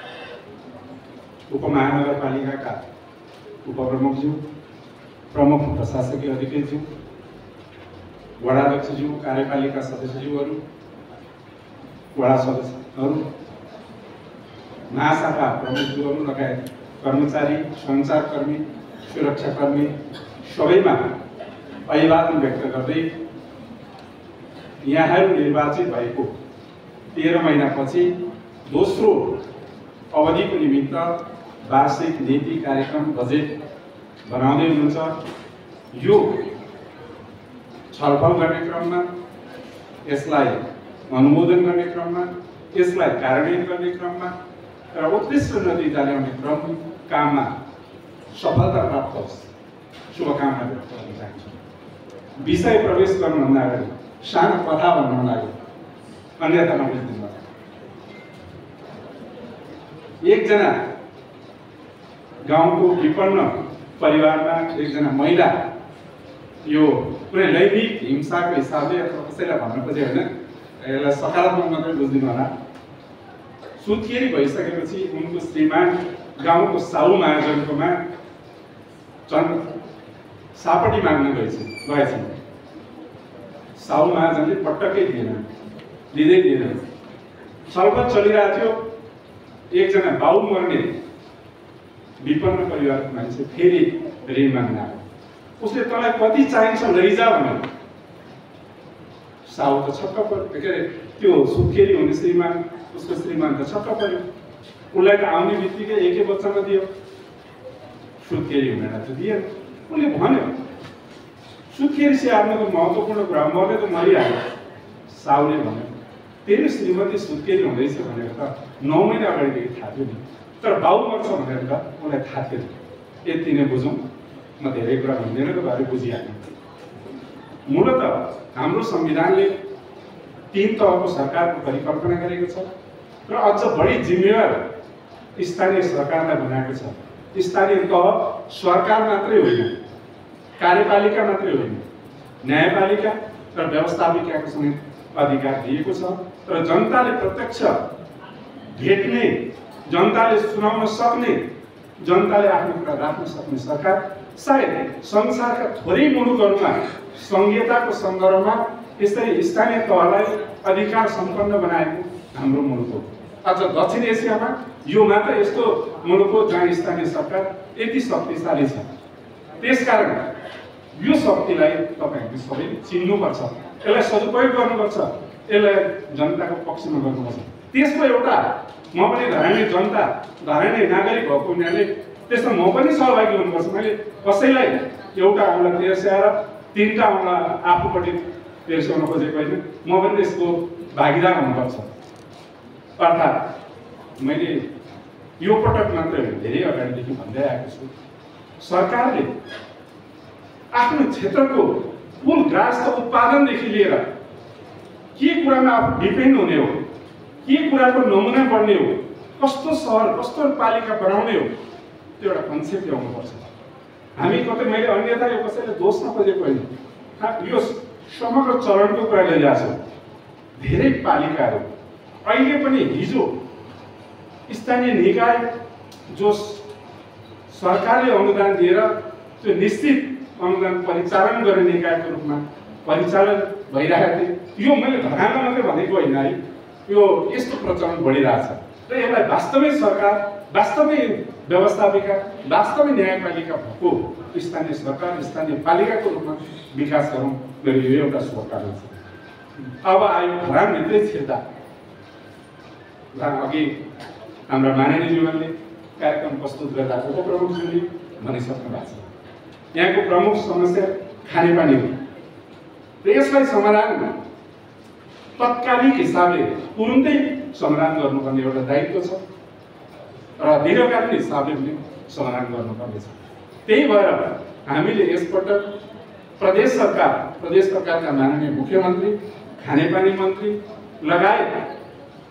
उपमहानगरपालिकाका उपप्रमुखज्यू, प्रमुख प्रशासकीय अधिकारीज्यू, वडाध्यक्षज्यू, कार्यपालिका सदस्यज्यूहरू, वडा सदस्यहरू, महाशाखा प्रमुखज्यूहरू लगायत कर्मचारी, सञ्चारकर्मी, सुरक्षाकर्मी सबैमा अभिवादन व्यक्त गर्दै यहाँहरू निर्वाचित भएको 13 महिनापछि दोस्रो अवधिको निमित्त वार्षिक नीति कार्यक्रम बजेट बनाउँदै हुनुहुन्छ। यो छलफल गर्ने क्रममा, यसलाई अनुमोदन गर्ने क्रममा, यसलाई कार्यान्वयन गर्ने क्रममा र उत्कृष्ट नतिजा ल्याउने काममा सफलता प्राप्त होस्, शुभकामना व्यक्त गर्न चाहन्छु। विषय प्रवेश गर्नुभन्दा अगाडि सानो कथा भन्न लाग्यो, अन्यथा नबुझिदिनु। एकजना गाउँको विपन्न परिवारमा एकजना महिला, यो कुनै लैङ्गिक हिंसाको हिसाबले अथवा कसैलाई भन्न खोजे होइन, यसलाई सकारात्मक मात्रै बुझिदिनु होला। सुत्केरी भइसकेपछि उनको श्रीमान गाउँको साउ महाजनकोमा सापटी माग्न गएछन्। साउ महाजनले पटक्कै दिँदै दिएन। छलफल चलिरहेको थियो। एकजना बाउ मर्ने विपन्न परिवारको मान्छे फेरि ऋण माग्न आयो। उसले तँलाई कति चाहिन्छ लैजा भन्यो। साउ त छक्क पर्यो, के अरे त्यो सुत्केरी हुने श्रीमान, उसको श्रीमान त छक्क पर्यो। उसलाई त आउने बित्तिकै एकै बच्चामा दियो, सुत्केरी हुनेलाई त दिएन। उसले भन्यो सुत्केरी स्याहार्नु त महत्त्वपूर्ण कुरा, मर्ने त मरिहाल्यो। साउले भन्यो तेरो श्रीमती सुत्केरी हुँदैछ भनेर त 9 महिना अगाडिदेखि थाहा थियो नि, तर बाउ मर्छ भनेर त उसलाई थाहा थिएन। यति नै बुझौँ, म धेरै कुरा भन्दैन त घरि बुझिहाल्नु। मूलत हाम्रो संविधानले 3 तहको सरकारको परिकल्पना गरेको छ र अझ बढी जिम्मेवार स्थानीय सरकारलाई बनाएको छ। स्थानीय तह सरकार मात्रै होइन, कार्यपालिका मात्रै होइन, न्यायपालिका र व्यवस्थापिकाको समेत अधिकार दिएको छ र जनताले प्रत्यक्ष भेट्ने, जनताले सुनाउन सक्ने, जनताले आफ्नो कुरा राख्न सक्ने सरकार सायद संसारका थोरै मुलुकहरूमा संघीयताको सन्दर्भमा यसरी स्थानीय तहलाई अधिकार सम्पन्न बनाएको हाम्रो मुलुक हो। अझ दक्षिण एसियामा यो मात्र यस्तो मुलुक हो जहाँ स्थानीय सरकार यति शक्तिशाली छ। त्यसकारण यो शक्तिलाई तपाईहरुले सबैले चिन्नुपर्छ, यसलाई सदुपयोग गर्नुपर्छ, यसलाई जनताको पक्षमा गर्नुपर्छ। त्यसको एउटा म पनि धरानी जनता, धरानी नागरिक भएको हुनाले त्यसमा म पनि सहभागी हुनुपर्छ। मैले कसैलाई एउटा औँला तेर्स्याएर 3टा औँला आफूपट्टि तेर्स्याउन खोजेको होइन, म पनि त्यसको भागीदार हुनुपर्छ। अर्थात् मैले यो पटक मात्रै होइन, धेरै अगाडिदेखि भन्दै आएको छु, सरकारले आफ्नो क्षेत्रको कुल ग्रास उत्पादनदेखि लिएर के कुरामा डिपेन्ड हुने हो, के कुराको नमुना बढ्ने हो, कस्तो सहर कस्तो पालिका बनाउने हो, त्यो एउटा कन्सेप्ट ल्याउनुपर्छ। हामी कतै मैले अन्यथा यो कसैले दोष नखोजेको होइन, यो समग्र चरणको कुरा गरिरहेको छु। धेरै पालिकाहरू अहिले पनि हिजो स्थानीय निकाय जो सरकारले अनुदान दिएर त्यो निश्चित अनुदान परिचालन गर्ने निकायको रूपमा परिचालन भइरहेको थियो। यो मैले धरानमा मात्रै भनेको होइन है, यो यस्तो प्रचलन बढिरहेछ र यसलाई वास्तवमै सरकार, वास्तवमै व्यवस्थापिका, वास्तवमै न्यायपालिका भएको स्थानीय सरकार, स्थानीय पालिकाको रूपमा विकास गरौँ, मेरो यो एउटा शुभकामना छ। अब आयो धरानभित्रै छिर्दा, अघि हाम्रा माननीय जीवनले कार्यक्रम प्रस्तुत गर्दा उपप्रमुखज्यूले भनिसक्नु भएको छ, यहाँको प्रमुख समस्या खानेपानी हो र यसलाई समाधान तत्कालिक हिसाबले तुरुन्तै समाधान गर्नुपर्ने एउटा दायित्व छ र दीर्घकालीन हिसाबले पनि समाधान गर्नुपर्ने छ। त्यही भएर हामीले यसपटक प्रदेश सरकारका माननीय मुख्यमन्त्री, खानेपानी मन्त्री लगायत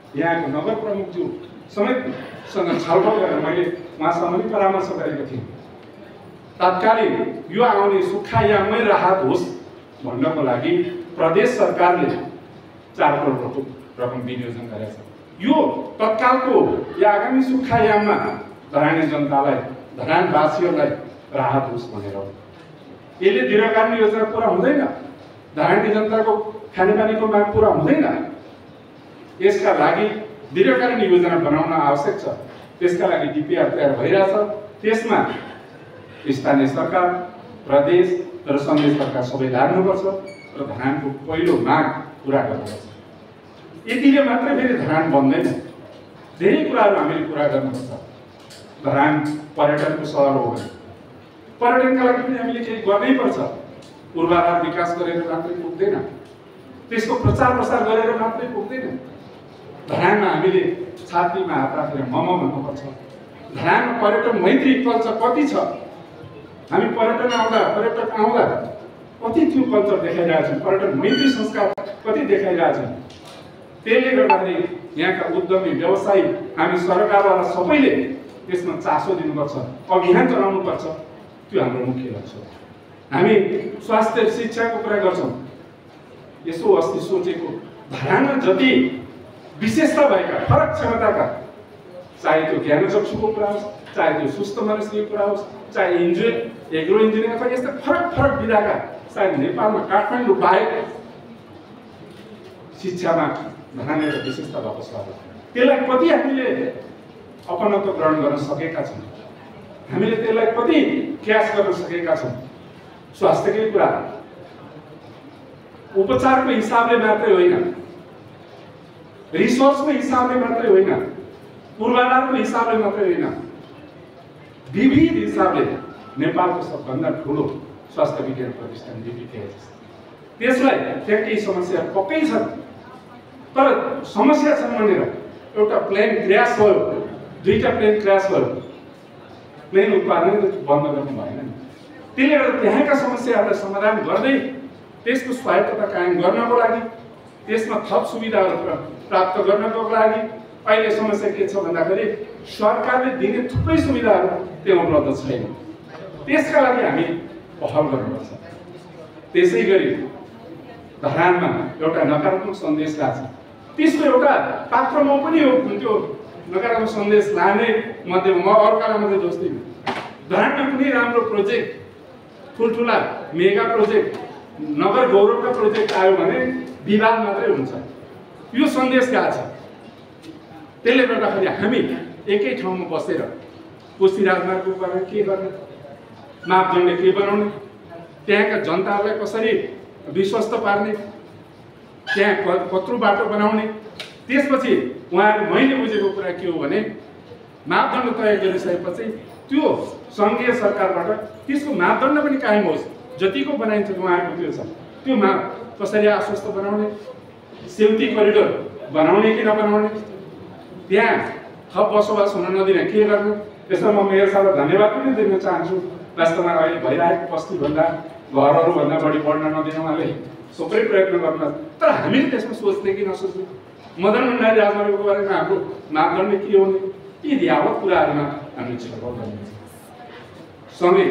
यहाँको नगर प्रमुखज्यू समेतसँग छलफल गरेर मैले उहाँसँग पनि परामर्श गरेको थिएँ। तत्कालीन यो आउने सुक्खायाममै राहत होस् भन्नको लागि प्रदेश सरकारले 4 करोड रकम विनियोजन गरेको छ। यो तत्कालको या आगामी सुक्खायाममा धरानी जनतालाई, धरानवासीहरूलाई राहत होस् भनेर हो। यसले दीर्घकालीन योजना पुरा हुँदैन, धरानी जनताको खानेपानीको माग पुरा हुँदैन। यसका लागि दीर्घकालीन योजना बनाउन आवश्यक छ। त्यसका लागि डिपिआर तयार भइरहेछ। त्यसमा स्थानीय सरकार, प्रदेश र सङ्घीय सरकार सबै लाग्नुपर्छ र धरानको पहिलो माग पुरा गर्नुपर्छ। यतिले मात्रै फेरि धरान बन्दैन, धेरै कुराहरू हामीले पुरा गर्नुपर्छ। धरान पर्यटनको सहर हो भने पर्यटनका लागि पनि हामीले केही गर्नै पर्छ। पूर्वाधार विकास गरेर मात्रै पुग्दैन, त्यसको प्रचार प्रसार गरेर मात्रै पुग्दैन। धरानमा हामीले छातीमा हात राखेर मम भन्नुपर्छ। धरानमा पर्यटन मैत्री कल्चर कति छ? हामी पर्यटक आउँदा कति त्यो कल्चर देखाइरहेका छौँ, पर्यटन मैत्री संस्कार कति देखाइरहेका छौँ। त्यसले गर्दाखेरि यहाँका उद्यमी व्यवसायी, हामी सरकारवाला सबैले त्यसमा चासो दिनुपर्छ, अभियान चलाउनुपर्छ। त्यो हाम्रो मुख्य लक्ष्य हो। हामी स्वास्थ्य शिक्षाको कुरा गर्छौँ। यसो अस्ति सोचेको धरानमा जति विशेषता भएका फरक क्षमताका, चाहे त्यो ज्ञानचक्षुको कुरा होस्, चाहे त्यो सुस्त मनुष्यको कुरा होस्, चाहे एग्रो इन्जिनियर अथवा यस्ता फरक विधाका, सायद नेपालमा काठमाडौँ बाहेक शिक्षामा धरान एउटा विशेषता भएको छ। त्यसलाई कति हामीले अपनत्व ग्रहण गर्न सकेका छौँ, हामीले त्यसलाई कति क्याच गर्न सकेका छौँ। स्वास्थ्यकै कुरा उपचारको हिसाबले मात्रै होइन, रिसोर्सको हिसाबले मात्रै होइन, पूर्वाधारको हिसाबले मात्रै होइन, विविध हिसाबले नेपालको सबभन्दा ठुलो स्वास्थ्य विज्ञान प्रतिष्ठान DPKS। त्यसलाई त्यहाँ केही समस्या पक्कै छन्, तर समस्या छन् भनेर एउटा प्लेन क्र्यास भयो, 2टा प्लेन क्र्यास भयो, प्लेन उत्पादन बन्द गर्नु भएन। त्यसले गर्दा त्यहाँका समस्याहरूलाई समाधान गर्दै त्यसको स्वायत्तता कायम गर्नको लागि, त्यसमा थप सुविधाहरू प्राप्त गर्नको लागि अहिले समस्या के छ भन्दाखेरि सरकारले दिने थुप्रै सुविधाहरू त्यहाँ उपलब्ध छैन। त्यसका लागि हामी पहल गर्नुपर्छ। त्यसै गरी धरानमा एउटा नकारात्मक सन्देश लाग्छ, त्यसको एउटा पात्रमा पनि हो। त्यो नकारात्मक सन्देश लाने मध्येमा म अर्कालाई मात्रै दोष दिन्छु। धरानमा कुनै राम्रो प्रोजेक्ट, ठुल्ठुला मेगा प्रोजेक्ट, नगर गौरवका प्रोजेक्ट आयो भने विवाद मात्रै हुन्छ। यो सन्देश गएको छ। त्यसले गर्दाखेरि हामी एकै ठाउँमा बसेर कोशी राजमार्गको बारेमा के गर्ने, मापदण्ड के बनाउने, त्यहाँका जनताहरूलाई कसरी विश्वस्त पार्ने, त्यहाँ कत्रो बाटो बनाउने। त्यसपछि उहाँहरू, मैले बुझेको कुरा के हो भने मापदण्ड तय गरिसकेपछि त्यो सङ्घीय सरकारबाट त्यसको मापदण्ड पनि कायम होस्। जतिको बनाइन्छ उहाँहरूको त्यो छ, त्यो कसरी आश्वस्त बनाउने, सेउती करिडोर बनाउने कि नबनाउने, त्यहाँ थप बसोबास हुन नदिने के गर्ने। त्यसमा म मेयर साहबलाई धन्यवाद पनि दिन चाहन्छु। वास्तवमा अहिले भइरहेको बस्तीभन्दा घरहरूभन्दा बढी बढ्न नदिन उहाँले थुप्रै प्रयत्न गर्नु। तर हामीले त्यसमा सोच्ने कि नसोच्ने, मदन भण्डारी राजमार्गको बारेमा हाम्रो मापदण्ड के हुने, यी यावत कुराहरूमा हामीले छलफल गर्नुपर्छ। सँगै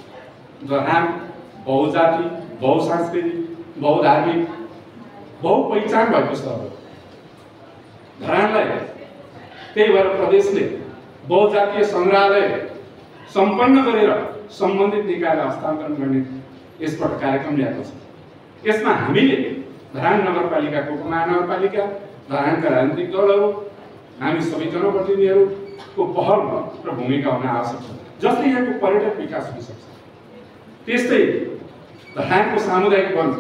धरान बहुजाति, बहुसांस्कृतिक, बहुधार्मिक, बहुपहिचान भएको सहर हो। धरानलाई त्यही भएर प्रदेशले बहुजातीय सङ्ग्रहालय सम्पन्न गरेर सम्बन्धित निकायलाई हस्तान्तरण गर्ने यसबाट कार्यक्रम ल्याएको छ। यसमा हामीले धरान नगरपालिकाको उपमहानगरपालिका, धरानका राजनीतिक दलहरू, हामी सबै जनप्रतिनिधिहरूको पहल र भूमिका हुन आवश्यक छ, जसले यहाँको पर्यटक विकास हुन सक्छ। त्यस्तै धरानको सामुदायिक वन,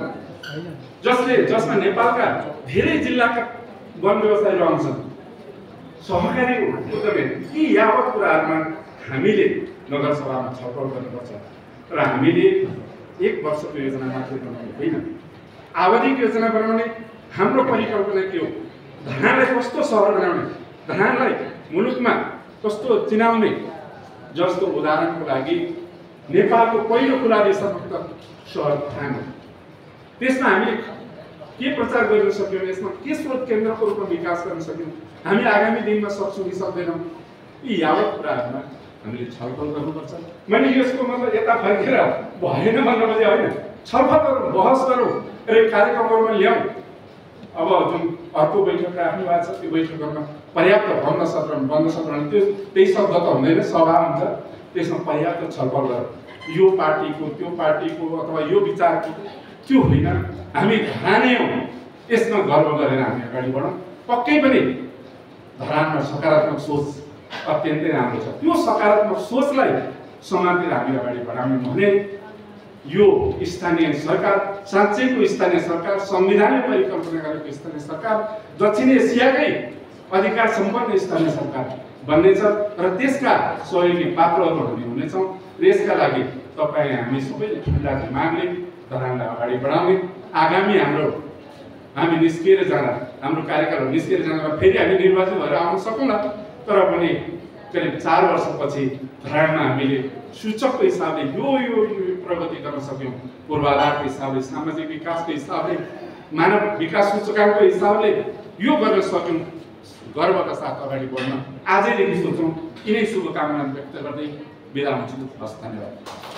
जसमा नेपालका धेरै जिल्लाका वन व्यवसायी रहन्छन्, सहकारी उद्यमी, यी यावत कुराहरूमा हामीले नगरसभामा छलफल गर्नुपर्छ। र हामीले 1 वर्षको योजना मात्रै बनाउने होइन, आवधिक योजना बनाउने। हाम्रो परिकल्पना के हो, धरानलाई कस्तो सहर बनाउने, धरानलाई मुलुकमा कस्तो चिनाउने। जस्तो उदाहरणको लागि नेपालको पहिलो खुला दिशामुक्त सहर धरान हो। त्यसमा हामी के प्रचार गर्न सक्यौँ, यसमा के स्रोत केन्द्रको रूपमा विकास गर्न सक्यौँ, हामी आगामी दिनमा सक्छौँ कि सक्दैनौँ, यी यावत कुराहरूमा हामीले छलफल गर्नुपर्छ। मैले यसको मतलब यता फर्केर भएन भन्नु खोजेँ होइन, छलफल गरौँ, बहस गरौँ र कार्यक्रमहरूमा ल्याउँ। अब जुन अर्को बैठक राख्नु भएको छ त्यो बैठकहरूमा पर्याप्त बन्द सत्रमा त्यही शब्द त हुँदैन, सभा हुन्छ, त्यसमा पर्याप्त छलफल गरौँ। यो पार्टीको त्यो पार्टीको अथवा यो विचारको त्यो होइन, हामी धरानै हौँ, यसमा गर्व गरेर हामी अगाडि बढौँ। पक्कै पनि धरानमा सकारात्मक सोच अत्यन्तै राम्रो छ, त्यो सकारात्मक सोचलाई समाजतिर हामी अगाडि बढाउने भने यो स्थानीय सरकार साँच्चैको स्थानीय सरकार, संविधानले परिकल्पना गरेको स्थानीय सरकार दक्षिण एसियाकै अधिकार सम्पन्न स्थानीय सरकार बन्नेछ र त्यसका सहयोगी पात्रहरू हामी हुनेछौँ। र यसका लागि तपाईँ हामी सबैले ठुला दिमागले धरानलाई अगाडि बढाउने, आगामी हामी निस्किएर जाँदा, हाम्रो कार्यकालहरू निस्किएर जाँदा फेरि हामी निर्वाचित भएर आउन सकौँला, तर पनि करिब 4 वर्षपछि धरानमा हामीले सूचकको हिसाबले यो प्रगति गर्न सक्यौँ, पूर्वाधारको हिसाबले, सामाजिक विकासको हिसाबले, मानव विकास सूचकाङ्कको हिसाबले यो गर्न सक्यौँ। गर्वका साथ अगाडि बढ्न आजैदेखि सोचौँ। यिनै शुभकामना व्यक्त गर्दै बिदा हुन्छु। हस्, धन्यवाद।